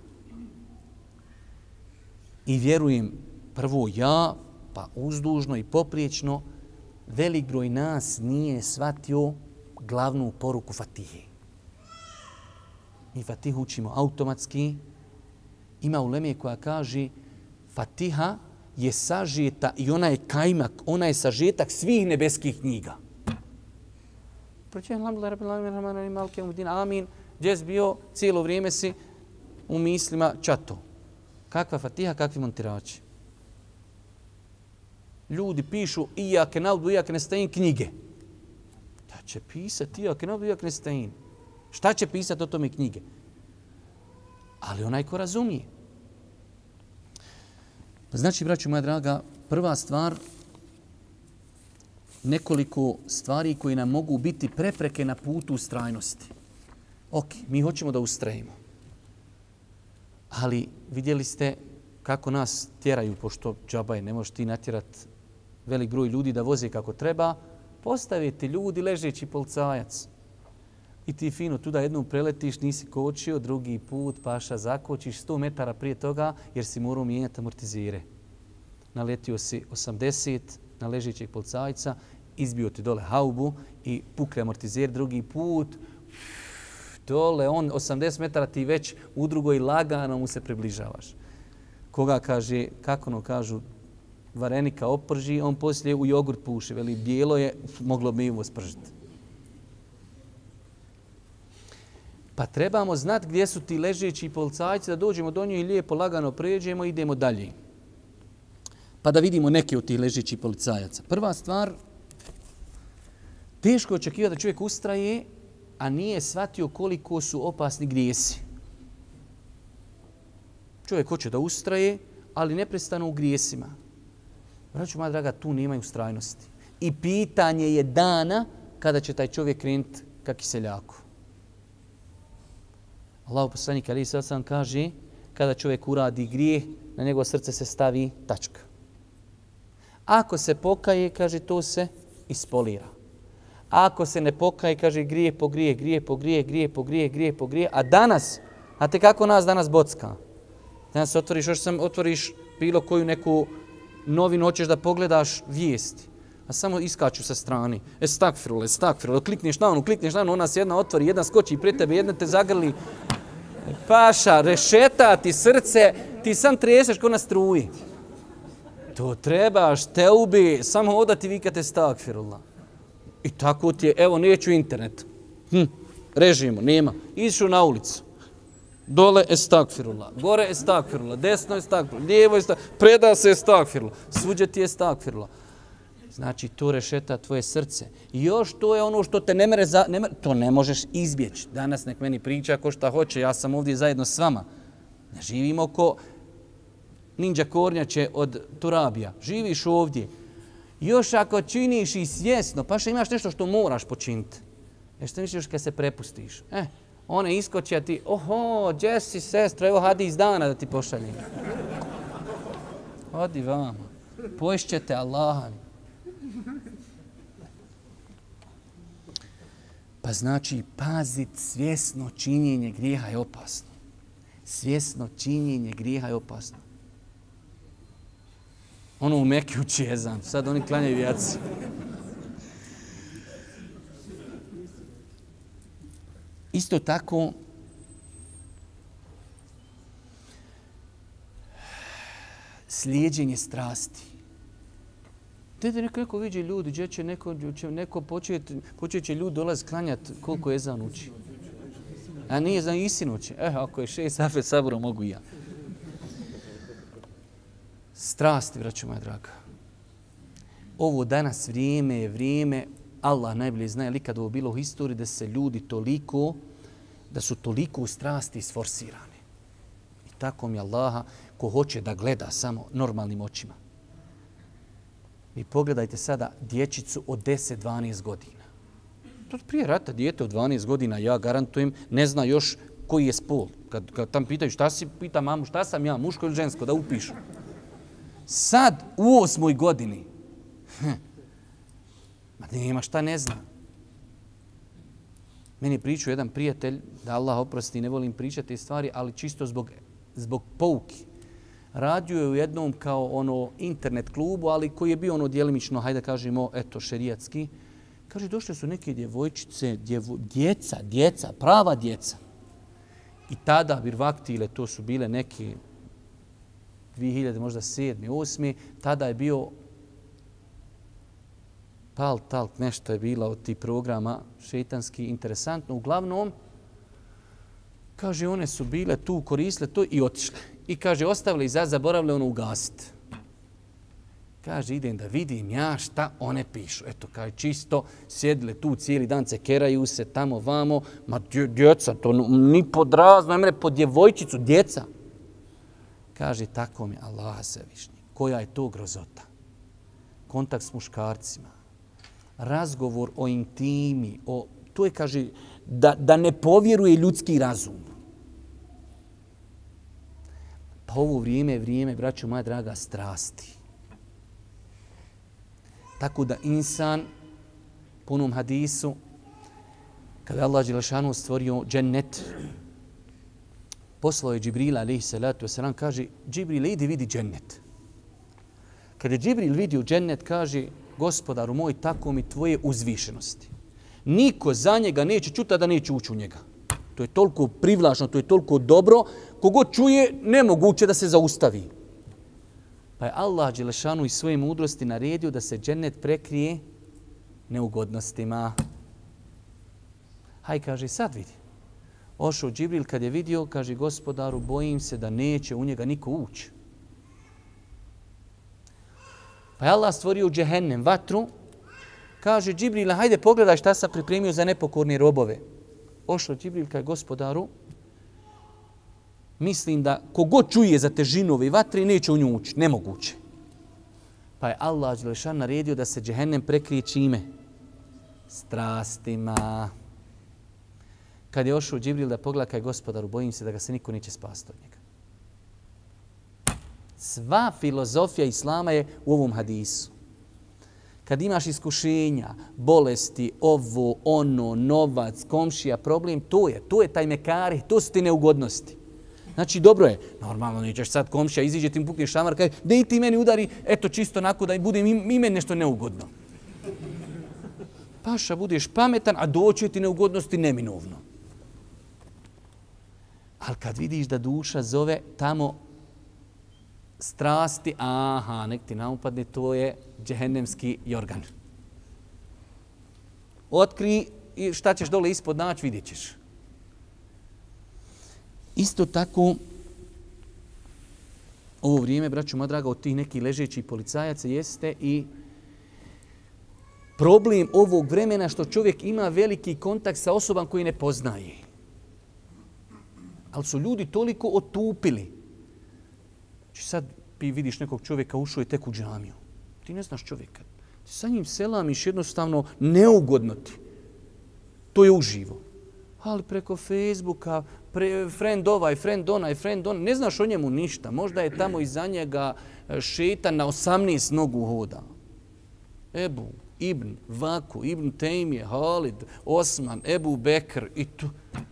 I vjerujem, prvo ja, pa uzdužno i popriječno, velik broj nas nije shvatio glavnu poruku Fatihe. Mi Fatihu učimo automatski. Ima uleme koja kaže Fatiha je sažeta i ona je kajmak, ona je sažetak svih nebeskih knjiga. Pročem, alhamdulillah, rabbil alamin, rahman rahim, maliki yawmiddin, amin. Gdje si bio, cijelo vrijeme si u mislima čato. Kakva Fatiha, kakvi montirači. Ljudi pišu ijake na'budu, ijake nesta'in knjige. Da će pisati ijake na'budu, ijake nesta'in. Šta će pisati o tome knjige? Ali onaj ko razumije. Znači, braćo moja draga, prva stvar, nekoliko stvari koji nam mogu biti prepreke na putu ustrajnosti. Ok, mi hoćemo da ustrajimo. Ali vidjeli ste kako nas tjeraju, pošto džaba je, ne možeš ti natjerati velik broj ljudi da voze kako treba, postaviti ljudi ležeći policajac. I ti fino tu da jednom preletiš, nisi kočio, drugi put paša zakočiš sto metara prije toga jer si morao mijenjati amortizire. naletio si osamdeset na ležećeg policajca, izbio ti dole haubu i pukne amortizer drugi put. Dole, on osamdeset metara ti već u drugoj lagano mu se približavaš. Koga kaže, kako no kažu, varenika oprži, on poslije u jogurt puši. Veli, bijelo je, moglo bi mu spržiti. Pa trebamo znati gdje su ti ležeći policajci, da dođemo do njih i lijepo lagano pređemo i idemo dalje. Pa da vidimo neke od tih ležećih policajaca. Prva stvar, teško je očekivati da čovjek ustraje, a nije shvatio koliko su opasni grijesi. Čovjek hoće da ustraje, ali neprestano u grijesima. Braćo moja draga, tu nemaju ustrajnosti. I pitanje je dana kada će taj čovjek krenuti ka kiseljaku. Allahu poslanik alejhi salatu vesselam kaže, kada čovjek uradi grijeh, na njegovo srce se stavi tačka. Ako se pokaje, kaže, to se ispolira. Ako se ne pokaje, kaže, grije po grije, grije po grije, grije po grije, grije po grije. A danas, a te kako nas danas bocka? Danas otvoriš, još sam otvoriš bilo koju neku novinu, hoćeš da pogledaš vijesti. A samo iskaču sa strani. Estakfirullah, estakfirullah. Klikneš na onu, klikneš na onu, ona se jedna otvori, jedna skoči pred tebe, jedna te zagrli. Paša, rešeta ti srce, ti sam treseš ko na struji. To trebaš, te ubi, samo odati vikate estakfirullah. I tako ti je, evo, neću internet. Hm, režimo, nema. Išao na ulicu. Dole estakfirullah, gore estakfirullah, desno estakfirullah, lijevo estakfirullah, preda se estakfirullah, svuđe ti estakfirullah. Znači, to rešeta tvoje srce. I još to je ono što te ne mere, za, ne mere, to ne možeš izbjeći. Danas nek meni priča ko šta hoće, ja sam ovdje zajedno s vama. Ne živimo ko ninja kornjače od Turabija. Živiš ovdje. Još ako činiš i svjesno, pa što imaš nešto što moraš počiniti. E što misliš kad se prepustiš? Eh, one iskoče, a ti, oho, gdje si sestra, evo hadi iz dana da ti pošaljem. Hodi vama. Poješćete Allaha. Pa znači, pazit, svjesno činjenje grijeha je opasno. Svjesno činjenje grijeha je opasno. Ono u Meki uči ezan, sad oni klanjaju jaci. Isto tako, slijeđenje strasti. Dede, neko, neko vidi ljudi, gdje će neko, će neko početi, počet će ljudi dolaziti klanjati koliko ezan uči. A nije za istinu uči. Eh, ako je šest safet sabora, mogu i ja. Strasti, braćo moja draga. Ovo danas vrijeme je vrijeme, Allah najbolje zna, ali kad ovo bilo u historiji, da se ljudi toliko, da su toliko u strasti isforsirani. I tako mi Allaha, ko hoće da gleda samo normalnim očima. Vi pogledajte sada dječicu od deset do dvanaest godina. To prije rata dijete od dvanaest godina, ja garantujem, ne zna još koji je spol. Kad, kad tam pitaju šta si, pita mamu šta sam ja, muško ili žensko, da upišu. Sad, u osmoj godini, hm, ma nema šta ne zna. Meni pričao jedan prijatelj, da Allah oprosti, ne volim pričati te stvari, ali čisto zbog, zbog pouki. Radio je u jednom kao ono internet klubu, ali koji je bio ono djelimično, hajde kažemo, eto, šerijatski. Kaže, došle su neke djevojčice, djevo, djeca, djeca, prava djeca. I tada, birvaktile, to su bile neke dvije hiljade, možda sedme, osme, tada je bio pal, talk, nešto je bilo od tih programa šeitanski, interesantno. Uglavnom, kaže, one su bile tu, koristile to i otišle. I kaže, ostavili i za zaboravili ono ugasiti. Kaže, idem da vidim ja šta one pišu. Eto, kaže, čisto sjedile tu cijeli dan, cekeraju se tamo, vamo. Ma djeca, to ni pod razno, ne mre pod djevojčicu, djeca. Kaže, tako mi Allah Svevišnji. Koja je to grozota? Kontakt s muškarcima. Razgovor o intimi. O, to je, kaže, da, da ne povjeruje ljudski razum. Pa ovo vrijeme je vrijeme, braćo moja draga, strasti. Tako da insan, po onom hadisu, kada Allah Đelešanu stvorio džennet, poslao je Džibrila, alaihi salatu wasalam, kaže, Džibril, idi vidi džennet. Kad je Džibril vidio džennet, kaže, gospodaru moj, tako mi tvoje uzvišenosti. Niko za njega neće čuti, a da neće ući u njega. To je toliko privlačno, to je toliko dobro. Kogod čuje, nemoguće da se zaustavi. Pa je Allah Đelešanu iz svoje mudrosti naredio da se džennet prekrije neugodnostima. Haj, kaže, sad vidi. Ošao Džibril kad je vidio, kaže, gospodaru, bojim se da neće u njega niko ući. Pa je Allah stvorio džehennem, vatru. Kaže Džibril, hajde pogledaj šta sam pripremio za nepokorne robove. Ošao Džibril, kaže, gospodaru, mislim da kogod čuje za težinu ove vatre, neće u nju ući. Nemoguće. Pa je Allah Đelešan naredio da se džehennem prekrije čime? Strastima. Kad je ošao Džibril da pogleda, kaj gospodaru, bojim se da ga se niko neće spasti od njega. Sva filozofija Islama je u ovom hadisu. Kad imaš iskušenja, bolesti, ovo, ono, novac, komšija, problem, to je, to je taj mekari, to su ti neugodnosti. Znači, dobro je, normalno nećeš sad komšija, iziđe ti mu pukne šamar, kaže, da i ti meni udari, eto čisto onako da budem i meni nešto neugodno. Paša, budeš pametan, a doće ti neugodnosti neminovno. Ali kad vidiš da duša zove tamo strasti, aha, nek ti naupadne, to je džehennemski jorgan. Otkri šta ćeš dole ispod naći, vidjet ćeš. Isto tako, ovo vrijeme, braćo moja draga, od tih nekih ležećih policajaca jeste i problem ovog vremena što čovjek ima veliki kontakt sa osobama koje ne poznaje. Ali su ljudi toliko otupili. Znači sad ti vidiš nekog čovjeka, ušao je tek u džamiju. Ti ne znaš čovjeka. Ti sa njim selamiš jednostavno neugodno ti. To je uživo. Ali preko Facebooka, pre, friend ovaj, friend onaj, friend onaj, ne znaš o njemu ništa. Možda je tamo iza njega šeitan na osamnaest nogu hoda. Ebu, Ibn, Vaku, Ibn Tejmije, Halid, Osman, Ebu Bekr i tu.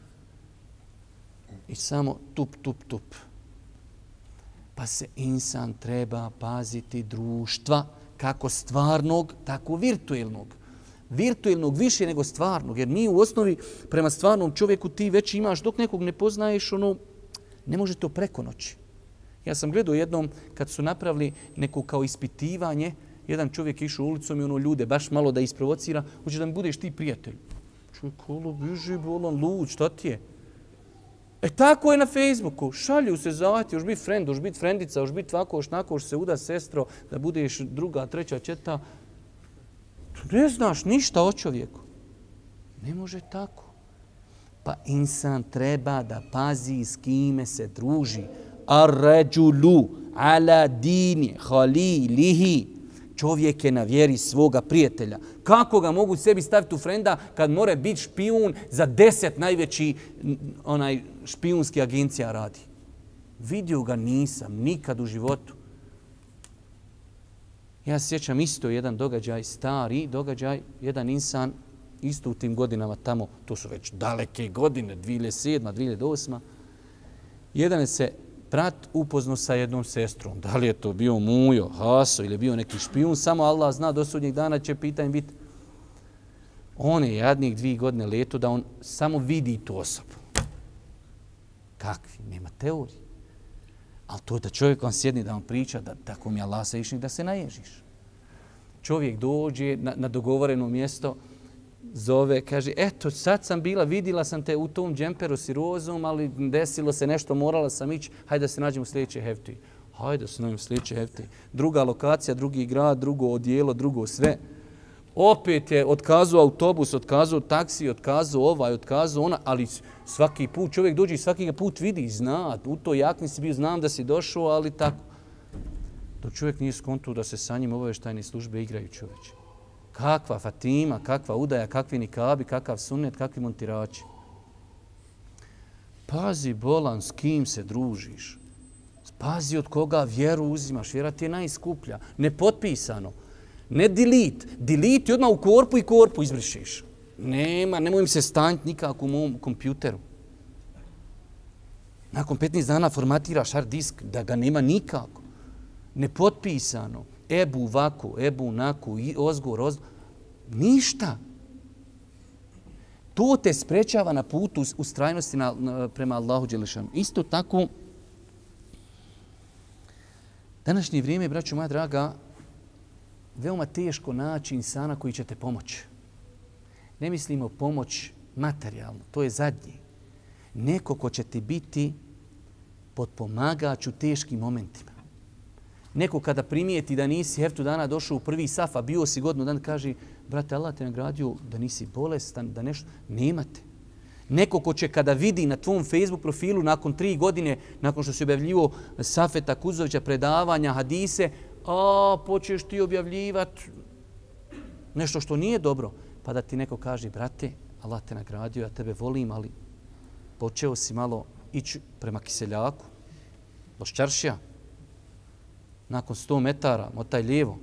I samo tup, tup, tup. Pa se insan treba paziti društva, kako stvarnog, tako virtuelnog. Virtuelnog više nego stvarnog, jer mi u osnovi prema stvarnom čovjeku ti već imaš, dok nekog ne poznaješ, ono, ne može to preko noći. Ja sam gledao jednom, kad su napravili neko kao ispitivanje, jedan čovjek išao ulicom i ono ljude, baš malo da isprovocira, hoće da mi budeš ti prijatelj. Čovjek, ono, biži, bolan, lud, šta ti je? E tako je na Facebooku. Šalju se zavati, još biti friend, još biti frendica, još biti ovako, još nako, još se uda sestro, da budeš druga, treća, četa. Ne znaš ništa o čovjeku. Ne može tako. Pa insan treba da pazi s kime se druži. Ar-ređulu ala dini halilihi. Čovjek je na vjeri svoga prijatelja. Kako ga mogu sebi staviti u frenda kad more biti špijun za deset najveći onaj špijunski agencija radi? Vidio ga nisam nikad u životu. Ja se sjećam isto jedan događaj, stari događaj, jedan insan isto u tim godinama tamo, to su već daleke godine, dvije hiljade sedma, dvije hiljade osma. Jedan je se brat upoznao sa jednom sestrom. Da li je to bio Mujo, Haso ili bio neki špijun, samo Allah zna, do sudnjeg dana će pitanje biti. On je jadnik dvije godine leto da on samo vidi tu osobu. Kakvi? Nema teorije. Ali to da čovjek vam sjedni da vam priča, da tako mi Allah se išni, da se naježiš. Čovjek dođe na, na dogovoreno mjesto, zove, kaže, eto, sad sam bila, vidjela sam te u tom džemperu s rozom, ali desilo se nešto, morala sam ići, hajde da se nađemo u sljedećoj hefti. Hajde da se nađemo u sljedećoj hefti. Druga lokacija, drugi grad, drugo odijelo, drugo sve. Opet je otkazao autobus, otkazao taksi, otkazao ovaj, otkazao ona, ali svaki put čovjek dođe i svaki put vidi, zna, u toj jakni si bio, znam da si došao, ali tako. Dok čovjek nije skontuo da se sa njim obavještajne službe igraju čovječe. Kakva Fatima, kakva udaja, kakvi nikabi, kakav sunnet, kakvi montirači. Pazi bolan s kim se družiš. Pazi od koga vjeru uzimaš. Vjera ti je najskuplja. Nepotpisano. Ne delete. Delete odmah u korpu i korpu izbrišeš. Nema, nemoj im se stanjiti nikako u mom kompjuteru. Nakon petnaest dana formatiraš hard disk da ga nema nikako. Nepotpisano. Ebu vaku, ebu naku, ozgur, ozgur. Ništa. To te sprečava na putu ustrajnosti na, na, prema Allahu Đelešanu. Isto tako, današnje vrijeme, braćo moja draga, veoma teško naći insana koji će te pomoći. Ne mislimo pomoć materijalno, to je zadnji. Neko ko će ti biti potpomagač u teškim momentima. Neko kada primijeti da nisi heftu dana došao u prvi saf, a bio si godinu dan, kaže, brate, Allah te nagradio da nisi bolestan, da nešto, nemate. Neko ko će kada vidi na tvom Facebook profilu nakon tri godine, nakon što si objavljivo Safeta Kuzovića, predavanja, hadise, a počeš ti objavljivati nešto što nije dobro, pa da ti neko kaže, brate, Allah te nagradio, ja tebe volim, ali počeo si malo ići prema Kiseljaku, do Ščaršija, nakon sto metara, motaj lijevo.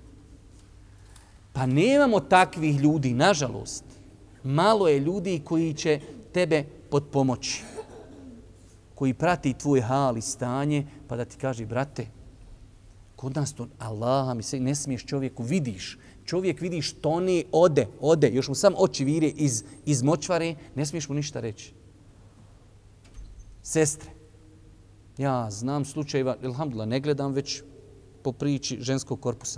Pa nemamo takvih ljudi, nažalost. Malo je ljudi koji će tebe potpomoći. Koji prati tvoj hal i stanje, pa da ti kaže, brate, kod nas to, Allaha mi se ne smiješ čovjeku, vidiš. Čovjek vidiš to ne ode, ode, još mu sam oči vire iz, iz močvare, ne smiješ mu ništa reći. Sestre, ja znam slučajeva, alhamdulillah, ne gledam već po priči ženskog korpusa.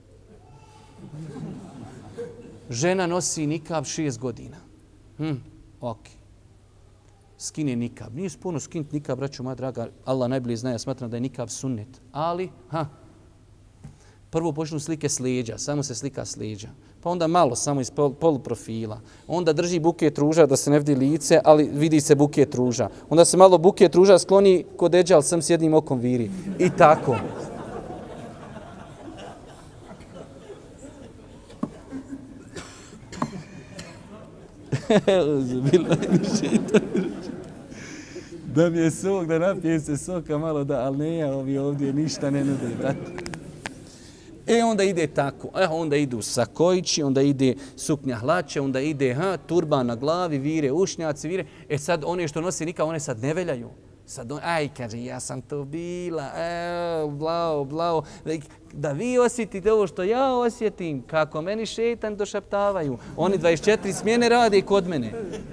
Žena nosi nikab šest godina. Hm, ok. Skine nikab. Nije puno skinuti nikab, braćo moja draga. Allah najbolje zna, ja smatram da je nikab sunnet. Ali, ha, prvo počnu slike s leđa, samo se slika s leđa. Pa onda malo, samo iz pol, poluprofila. Onda drži buket ruža da se ne vidi lice, ali vidi se buket ruža. Onda se malo buket ruža skloni kod Dejjal, sam s jednim okom viri. I tako. Da mi je sok, da napijem se soka malo, da, ali ne, ja ovi ovdje ništa ne nude, brate. E onda ide tako, e onda idu sakojići, onda ide suknja hlače, onda ide ha, turban na glavi, vire ušnjaci, vire. E sad one što nose nikad, one sad ne veljaju. Sad on, aj, kaže, ja sam to bila, eee, blao, blao. Da vi osjetite ovo što ja osjetim, kako meni šetan došaptavaju. Oni dvadeset četiri smjene rade kod mene.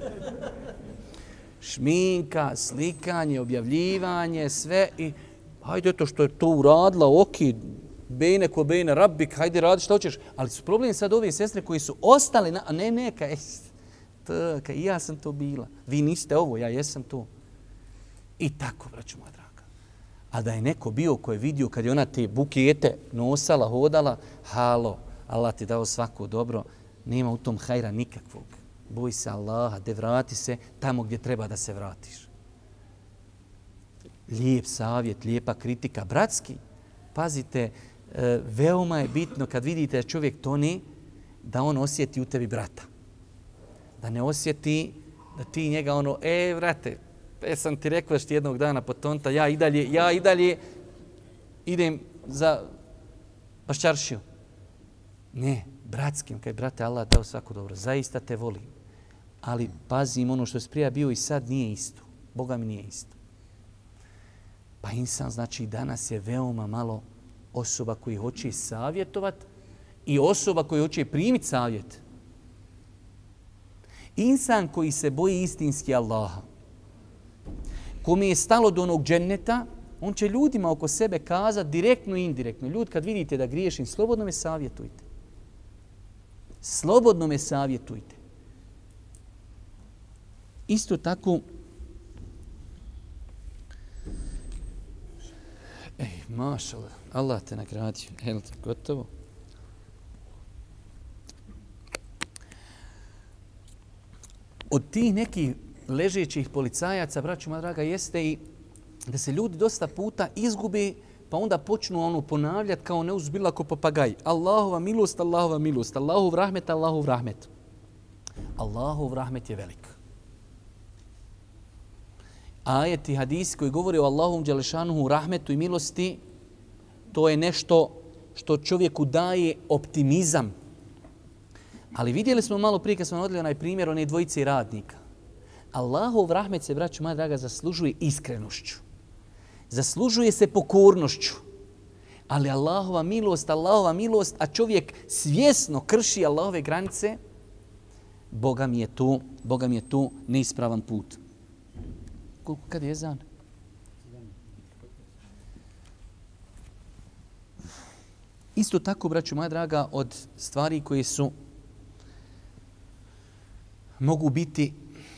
Šminka, slikanje, objavljivanje, sve i hajde to što je to uradila, okej, bejne ko bejne, rabbik, hajde radi što hoćeš. Ali su problemi sad ove sestre koji su ostali, na, a ne, ne, kaj, to, kaj, ja sam to bila. Vi niste ovo, ja jesam to. I tako, braćo moja draga. A da je neko bio ko je vidio kad je ona te bukete nosala, hodala, halo, Allah ti dao svako dobro, nema u tom hajra nikakvog. Boj se Allaha, de vrati se tamo gdje treba da se vratiš. Lijep savjet, lijepa kritika, bratski. Pazite, veoma je bitno kad vidite da čovjek tone, da on osjeti u tebi brata. Da ne osjeti da ti njega ono, e, vrate, e, sam ti rekao što jednog dana potonta, ja i dalje, ja i dalje idem za Baščaršiju. Ne, bratskim, kaj brate, Allah dao svako dobro, zaista te volim. Ali pazim, ono što je prije bio i sad nije isto. Boga mi nije isto. Pa insan, znači, danas je veoma malo osoba koji hoće savjetovat i osoba koji hoće primiti savjet. Insan koji se boji istinski Allaha, kome je stalo do onog dženneta, on će ljudima oko sebe kazati direktno i indirektno. Ljudi, kad vidite da griješim, slobodno me savjetujte. Slobodno me savjetujte. Isto tako, ej, mašala, Allah te nagradio. Evo, gotovo. Od tih nekih ležećih policajaca, braćo moja draga, jeste i da se ljudi dosta puta izgube, pa onda počnu ono ponavljati kao neuzbila ko papagaj. Allahova milost, Allahova milost, Allahov rahmet, Allahov rahmet. Allahov rahmet je velik. Ajeti, hadisi koji govore o Allahovom dželešanuhu rahmetu i milosti, to je nešto što čovjeku daje optimizam. Ali vidjeli smo malo prije kad smo odli onaj primjer one dvojice radnika. Allahov rahmet se, braćo moja draga, zaslužuje iskrenošću. Zaslužuje se pokornošću. Ali Allahova milost, Allahova milost, a čovjek svjesno krši Allahove granice, Boga mi je to, Boga mi je to neispravan put. Koliko kad je ezan? Isto tako, braćo moja draga, od stvari koje su mogu biti,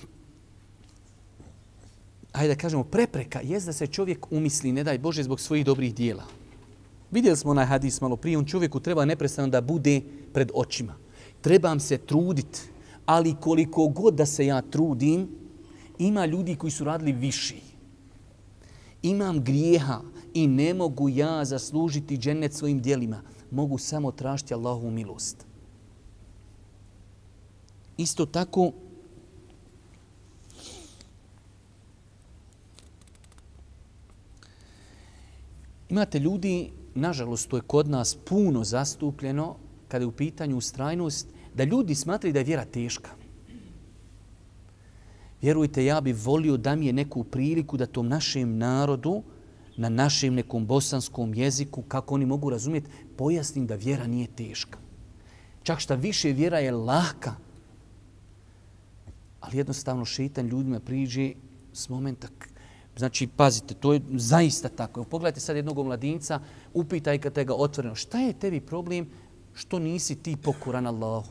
hajde da kažemo, prepreka, jest da se čovjek umisli, ne daj Bože, zbog svojih dobrih dijela. Vidjeli smo onaj hadis malo prije, on čovjeku treba neprestano da bude pred očima. Trebam se truditi, ali koliko god da se ja trudim, ima ljudi koji su radili viši. Imam grijeha i ne mogu ja zaslužiti džennet svojim dijelima. Mogu samo tražiti Allahovu milost. Isto tako, imate ljudi, nažalost, to je kod nas puno zastupljeno, kada je u pitanju ustrajnost, da ljudi smatraju da je vjera teška. Vjerujte, ja bih volio da mi je neku priliku da tom našem narodu, na našem nekom bosanskom jeziku, kako oni mogu razumjeti, pojasnim da vjera nije teška. Čak šta više, vjera je laka. Ali jednostavno šeitan ljudima priđe s momenta. Znači, pazite, to je zaista tako. Pogledajte sad jednog mladinca, upitajte ga otvoreno, šta je tebi problem što nisi ti pokoran Allahu?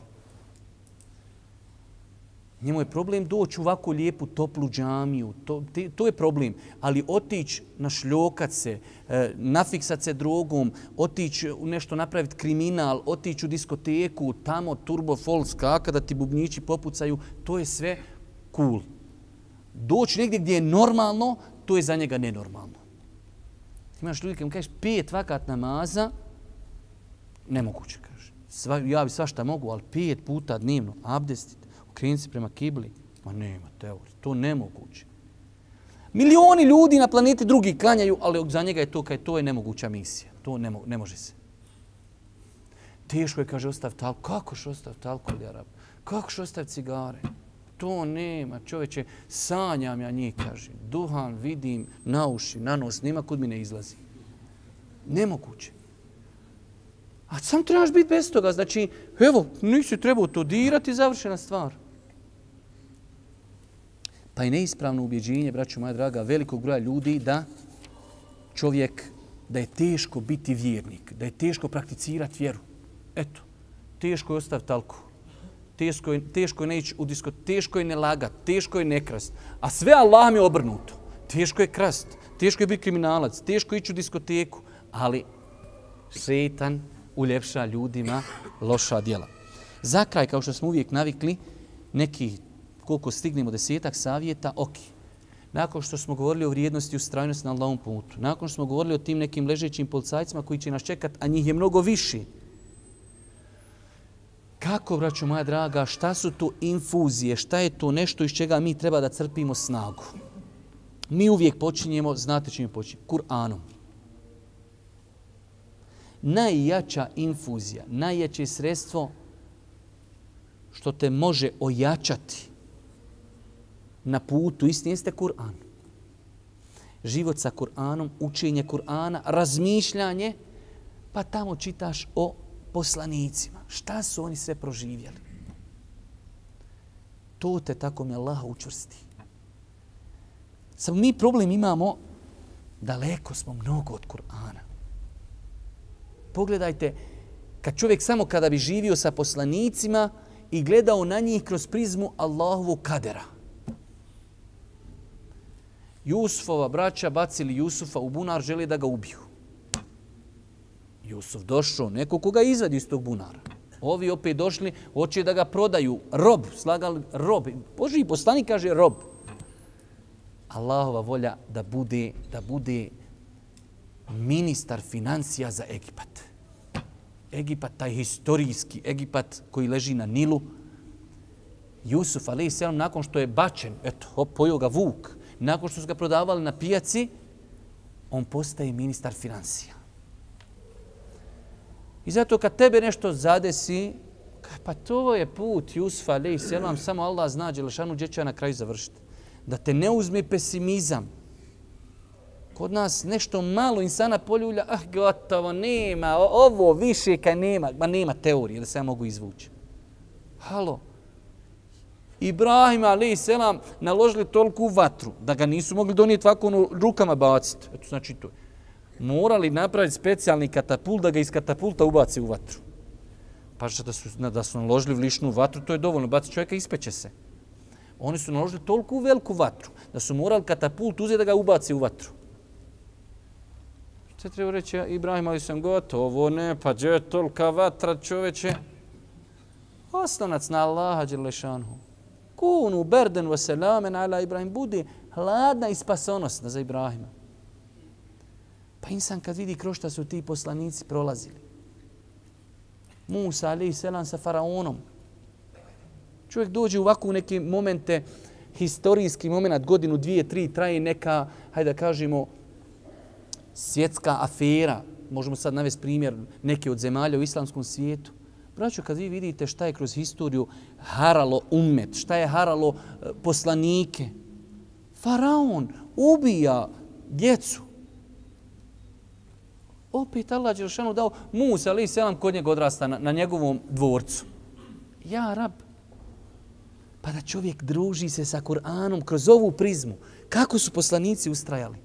Njemu je problem doći u ovako lijepu, toplu džamiju. To, te, to je problem. Ali otići našljokat se, nafiksat se drogom, otići u nešto napraviti kriminal, otići u diskoteku, tamo turbo folk skaka da ti bubnjići popucaju, to je sve cool. Doći negdje gdje je normalno, to je za njega nenormalno. Imaš ljudi kad mu kažeš pet vakat namaza, nemoguće, kaže. Sva, ja bi svašta mogu, ali pet puta dnevno abdestiti, okrenuti se prema kibli, ma nema teorije, to nemoguće. Milioni ljudi na planeti drugi klanjaju, ali za njega je to kaj to je nemoguća misija. To ne, mo, ne može se. Teško je, kaže, ostaviti alkohol. Kako će ostaviti alkohol, Arab? Kako će ostaviti cigare? To nema, čovječe, sanjam ja njih, kaže. Duhan vidim na uši, na nos, nema kud mi ne izlazi. Nemoguće. A sam trebaš biti bez toga. Znači, evo, nisi trebao to dirati, završena stvar. Pa i neispravno ubjeđenje, braćo moja draga, velikog broja ljudi da čovjek, da je teško biti vjernik, da je teško prakticirati vjeru. Eto, teško je ostaviti alkohol. Teško je, teško je ne ići u disko, teško je ne lagat, teško je ne krast. A sve Allah mi je obrnuto. Teško je krast, teško je biti kriminalac, teško je ići u diskoteku. Ali šeitan uljepša ljudima loša djela. Za kraj, kao što smo uvijek navikli, neki, koliko stignemo, desetak savjeta, ok. Nakon što smo govorili o vrijednosti i ustrajnosti na Allahovom putu, nakon što smo govorili o tim nekim ležećim policajcima koji će nas čekati, a njih je mnogo viši. Kako, braćo moja draga, šta su to infuzije, šta je to nešto iz čega mi treba da crpimo snagu? Mi uvijek počinjemo, znate čime počinjemo? Kur'anom. Najjača infuzija, najjače sredstvo što te može ojačati na putu istine jeste Kur'an. Život sa Kur'anom, učenje Kur'ana, razmišljanje, pa tamo čitaš o poslanicima. Šta su oni sve proživjeli? To te tako mi Allah učvrsti. Samo mi problem imamo, daleko smo mnogo od Kur'ana. Pogledajte, kad čovjek samo kada bi živio sa poslanicima i gledao na njih kroz prizmu Allahovog kadera. Jusufova braća bacili Jusufa u bunar, želi da ga ubiju. Jusuf došao, neko koga izvadi iz tog bunara. Ovi opet došli, hoće da ga prodaju. Rob, slagali rob. Božji poslanik kaže rob. Allahova volja da bude, da bude ministar financija za Egipat. Egipat, taj historijski Egipat koji leži na Nilu. Jusuf, alejhi selam, nakon što je bačen, eto, hop, pojeo ga vuk, nakon što su ga prodavali na pijaci, on postaje ministar financija. I zato kad tebe nešto zadesi, pa to je put Jusufa, alejhi selam, samo Allah zna, Đelešanu, gdje će na kraju završiti. Da te ne uzme pesimizam. Kod nas nešto malo insana poljulja, ah, gotovo, nema, ovo više kaj nema, ma nema teorije da se ja mogu izvući. Halo. Ibrahim alejhi selam naložili toliku vatru da ga nisu mogli donijeti ovako ono, rukama baciti. Eto, znači to. Morali napraviti specijalni katapult da ga iz katapulta ubaci u vatru. Pa da su, da su naložili vlišnu vatru, to je dovoljno. Baci čovjeka, ispeće se. Oni su naložili toliku veliku vatru da su morali katapult uzeti da ga ubaci u vatru. Što treba reći, Ibrahim alejhi selam gotovo, ne, pa gdje je tolika vatra, čoveče? Oslonac na Allaha dželle šanuhu. Kunu berden wa selamen ala Ibrahim. Budi hladna i spasonosna za Ibrahima. Pa insan kad vidi kroz šta su ti poslanici prolazili. Musa alejhi selam sa faraonom. Čovjek dođe u ovakvu neke momente, historijski moment, godinu, dvije, tri, traje neka, hajde da kažemo, svjetska afera. Možemo sad navesti primjer neke od zemalja u islamskom svijetu. Braćo, kad vi vidite šta je kroz historiju haralo ummet, šta je haralo poslanike, faraon ubija djecu. Opet Allah dželešanu dao Musa alejhi selam kod njega odrasta na, na njegovom dvorcu. Ja rab. Pa da čovjek druži se sa Kur'anom kroz ovu prizmu. Kako su poslanici ustrajali?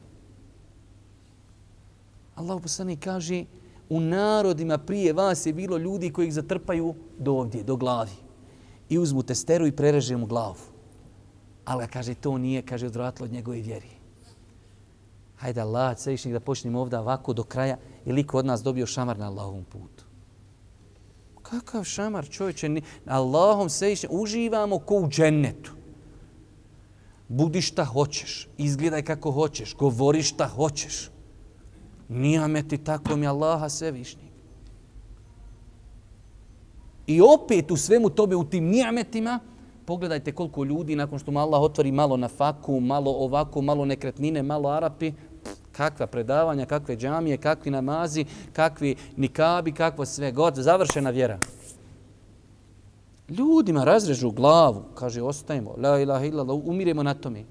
Allah poslanik kaže, u narodima prije vas je bilo ljudi koji ih zatrpaju do ovdje, do glavi. I uzmu testeru i prereže mu glavu. Ali kaže, to nije, kaže, odvratilo od njegove vjeri. Hajde Allah, svevišnjih da počnemo ovdje ovako do kraja. Je liko od nas dobio šamar na Allahovom putu? Kakav šamar, čovječe? Na Allahom svevišnjih uživamo ko u džennetu. Budi šta hoćeš, izgledaj kako hoćeš, govori šta hoćeš. Nijameti tako mi Allaha svevišnjeg. I opet u svemu tome, u tim nijametima, pogledajte koliko ljudi nakon što mu Allah otvori malo na faku, malo ovako, malo nekretnine, malo Arapi, kakva predavanja, kakve džamije, kakvi namazi, kakvi nikabi, kakvo sve god, završena vjera. Ljudima razrežu glavu, kaže ostajemo, la ilaha illallah, umiremo na tome.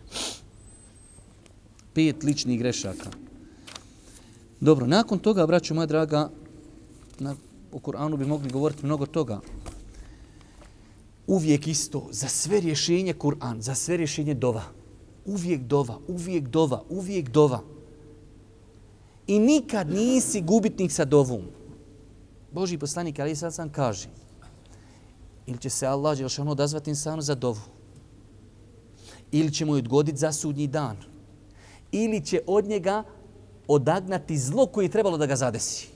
Pet ličnih grešaka. Dobro, nakon toga, braćo moja draga, na, o Kur'anu bi mogli govoriti mnogo toga. Uvijek isto, za sve rješenje Kur'an, za sve rješenje dova. Uvijek dova, uvijek dova, uvijek dova. I nikad nisi gubitnik sa dovom. Božji poslanik alejhi selam kaže, ili će se Allah dželešanu odazvati insanu za dovu, ili će mu odgoditi za sudnji dan, ili će od njega odagnati zlo koje je trebalo da ga zadesi.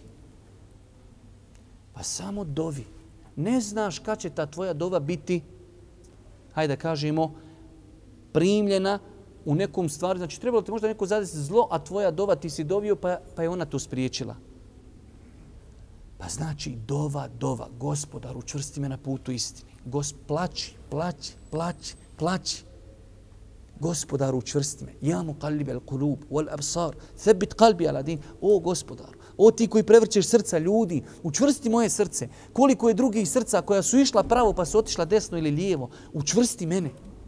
Pa samo dovi. Ne znaš kad će ta tvoja dova biti, hajde da kažemo, primljena u nekom stvari. Znači, trebalo ti možda neko zadesiti zlo, a tvoja dova ti si dovio, pa, pa je ona to spriječila. Pa znači, dova, dova, Gospodaru, učvrsti me na putu istini. Gos, plaći, plaći, plaći, plaći. Gospodaru, učvrsti me. Ja muqallibel qulub wal absar, thabbit qalbi ala din. O Gospodaru, o ti koji prevrćeš srca ljudi, učvrsti moje srce. Koliko je drugih srca koja su išla pravo pa su otišla desno ili lijevo, učvrsti mene.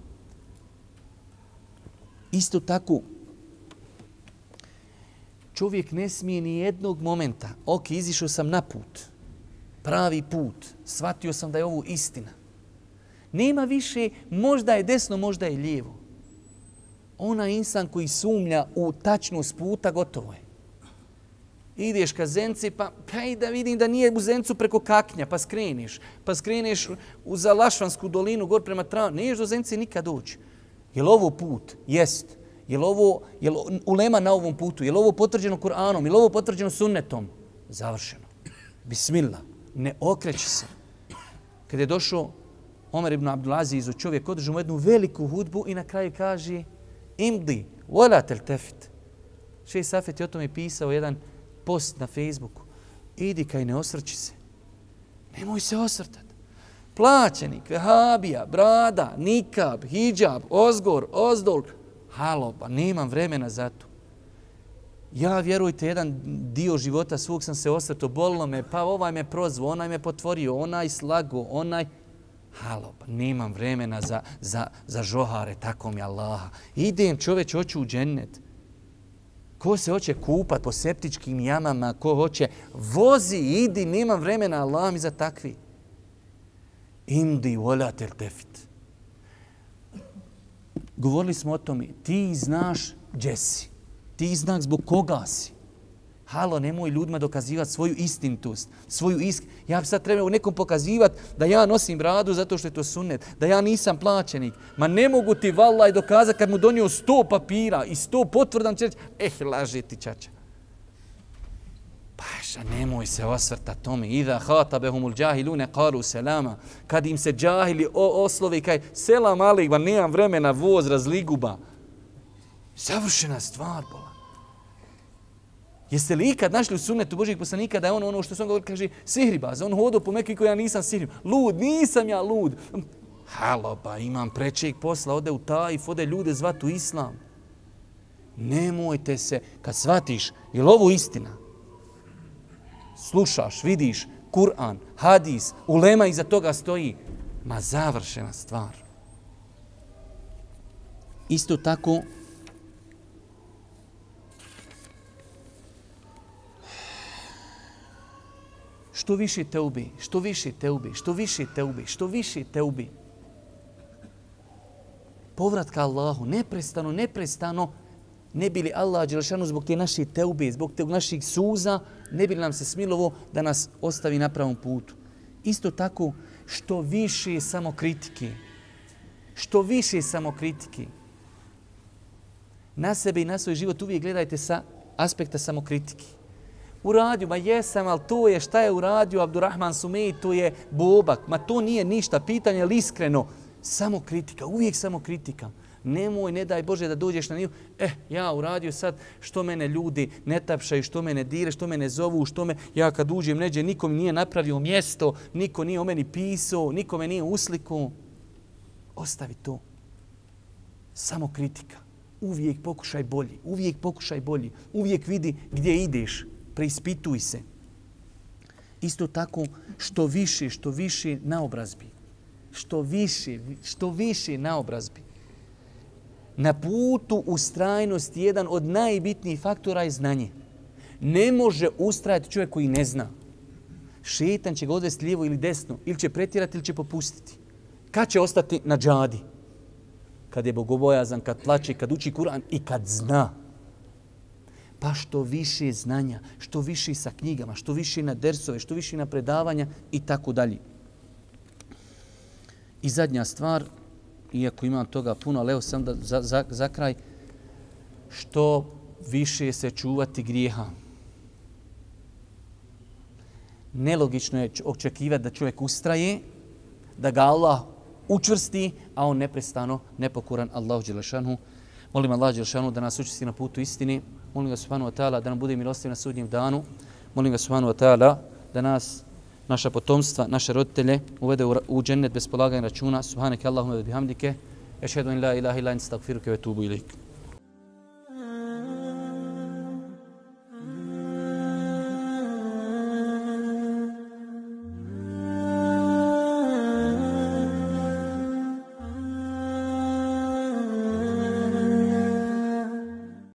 Isto tako, čovjek ne smije ni jednog momenta, ok, izišao sam na put, pravi put, shvatio sam da je ovo istina. Nema više, možda je desno, možda je lijevo. Ona insan koji sumnja u tačnost puta, gotovo je. Ideš ka Zenci, pa, pa i da vidim da nije u Zencu preko Kaknja, pa skreniš. Pa skreniš u Zalašvansku dolinu, gor prema Travnu. Niješ do Zence nikad doći. Je li ovo put? Jest. Je li ovo je li ulema na ovom putu? Je li ovo potvrđeno Kur'anom? Je li ovo potvrđeno sunnetom? Završeno. Bismillah. Ne okreći se. Kad je došao Omer ibn Abdulaziz, čovjek održao mu jednu veliku hudbu i na kraju kaže imdi, vola teltefit. Šejh Safet je o tome pisao jedan post na Facebooku. Idi kaj ne osvrći se. Nemoj se osvrtati. Plaćenik, vehabija, brada, nikab, hijab, ozgor, ozdol. Halo, pa nemam vremena za to. Ja, vjerujte, jedan dio života svog sam se osvrtao, bolilo me, pa ovaj me prozvao, onaj me potvorio, onaj slago, onaj... Halo, pa nemam vremena za, za, za žohare, tako mi Allaha. Idem, čoveč, hoću u džennet. Ko se hoće kupat po septičkim jamama, ko hoće, vozi, idi, nemam vremena, Allah mi za takvi. Imdi wala tertefit. Govorili smo o tome, ti znaš gdje si, ti znaš zbog koga si. Halo, nemoj ljudima dokazivati svoju istinitost, svoju isk. Ja bi sad trebao nekom pokazivati da ja nosim bradu zato što je to sunnet, da ja nisam plaćenik. Ma ne mogu ti vallaj dokazati kad mu donio sto papira i sto potvrdan će reći, eh, laži ti čača. Paša, nemoj se osvrta tome. Iza hatabehumul džahilune qalu selama. Kad im se džahili oslovi kaj selam alik, ba nemam vremena, voz razliguba. Savršena stvar, bola. Jeste li ikad našli u sunnetu Božijeg poslanika da je on ono što sam govorio, kaže, sihribaz, on hodao po Mekki koji ja nisam sihribaz. Lud, nisam ja lud. Halo, ba, imam prečeg posla, ode u Taif, ode ljude zvat u islam. Nemojte se, kad shvatiš, je li ovo istina? Slušaš, vidiš, Kur'an, hadis, ulema iza toga stoji. Ma završena stvar. Isto tako, što više teubi, što više teubi, što više teubi, što više teubi. Povratka Allahu, neprestano, neprestano, ne bi li Allah dželešanu zbog te naše teube, zbog te naših suza, ne bi li nam se smilovo da nas ostavi na pravom putu. Isto tako, što više samokritike, što više samokritike. Na sebe i na svoj život uvijek gledajte sa aspekta samokritike. Uradio, ma jesam, ali to je, šta je uradio Abdurrahman Sumej, to je bobak, ma to nije ništa, pitanje je li iskreno. Samo kritika, uvijek samo kritika. Nemoj, ne daj Bože da dođeš na nivu, eh, ja uradio sad što mene ljudi ne tapšaju, što mene dire, što mene zovu, što me, ja kad uđem neđe, niko mi nije napravio mjesto, niko nije o meni pisao, niko me nije uslikao. Ostavi to. Samo kritika. Uvijek pokušaj bolji, uvijek pokušaj bolji, uvijek vidi gdje ideš. Preispituj se. Isto tako, što više, što više naobrazbi. Što više, što više naobrazbi. Na putu ustrajnosti jedan od najbitnijih faktora je znanje. Ne može ustrajati čovjek koji ne zna. Šetan će ga odvesti lijevo ili desno, ili će pretjerati ili će popustiti. Kad će ostati na džadi? Kad je bogobojazan, kad plače, kad uči Kur'an i kad zna. Pa što više znanja, što više sa knjigama, što više na dersove, što više na predavanja i tako dalje. I zadnja stvar, iako imam toga puno, ali evo sam da za, za, za kraj, što više se čuvati grijeha. Nelogično je očekivati da čovjek ustraje, da ga Allah učvrsti, a on neprestano nepokoran Allahu dželešanu. Molim Allah dželešanu da nas učvrsti na putu istini. Molim ga subhanahu wa ta'ala da nam bude milostiv na sudnjem danu. Molim ga subhanahu wa ta'ala da nas, naša potomstva, naše roditelje uvede u džennet bez polaganja računa. Subhaneke Allahumma wa bihamdike. Ešhedu in la ilaha illa ente, astagfiruke ve etubu ilejk.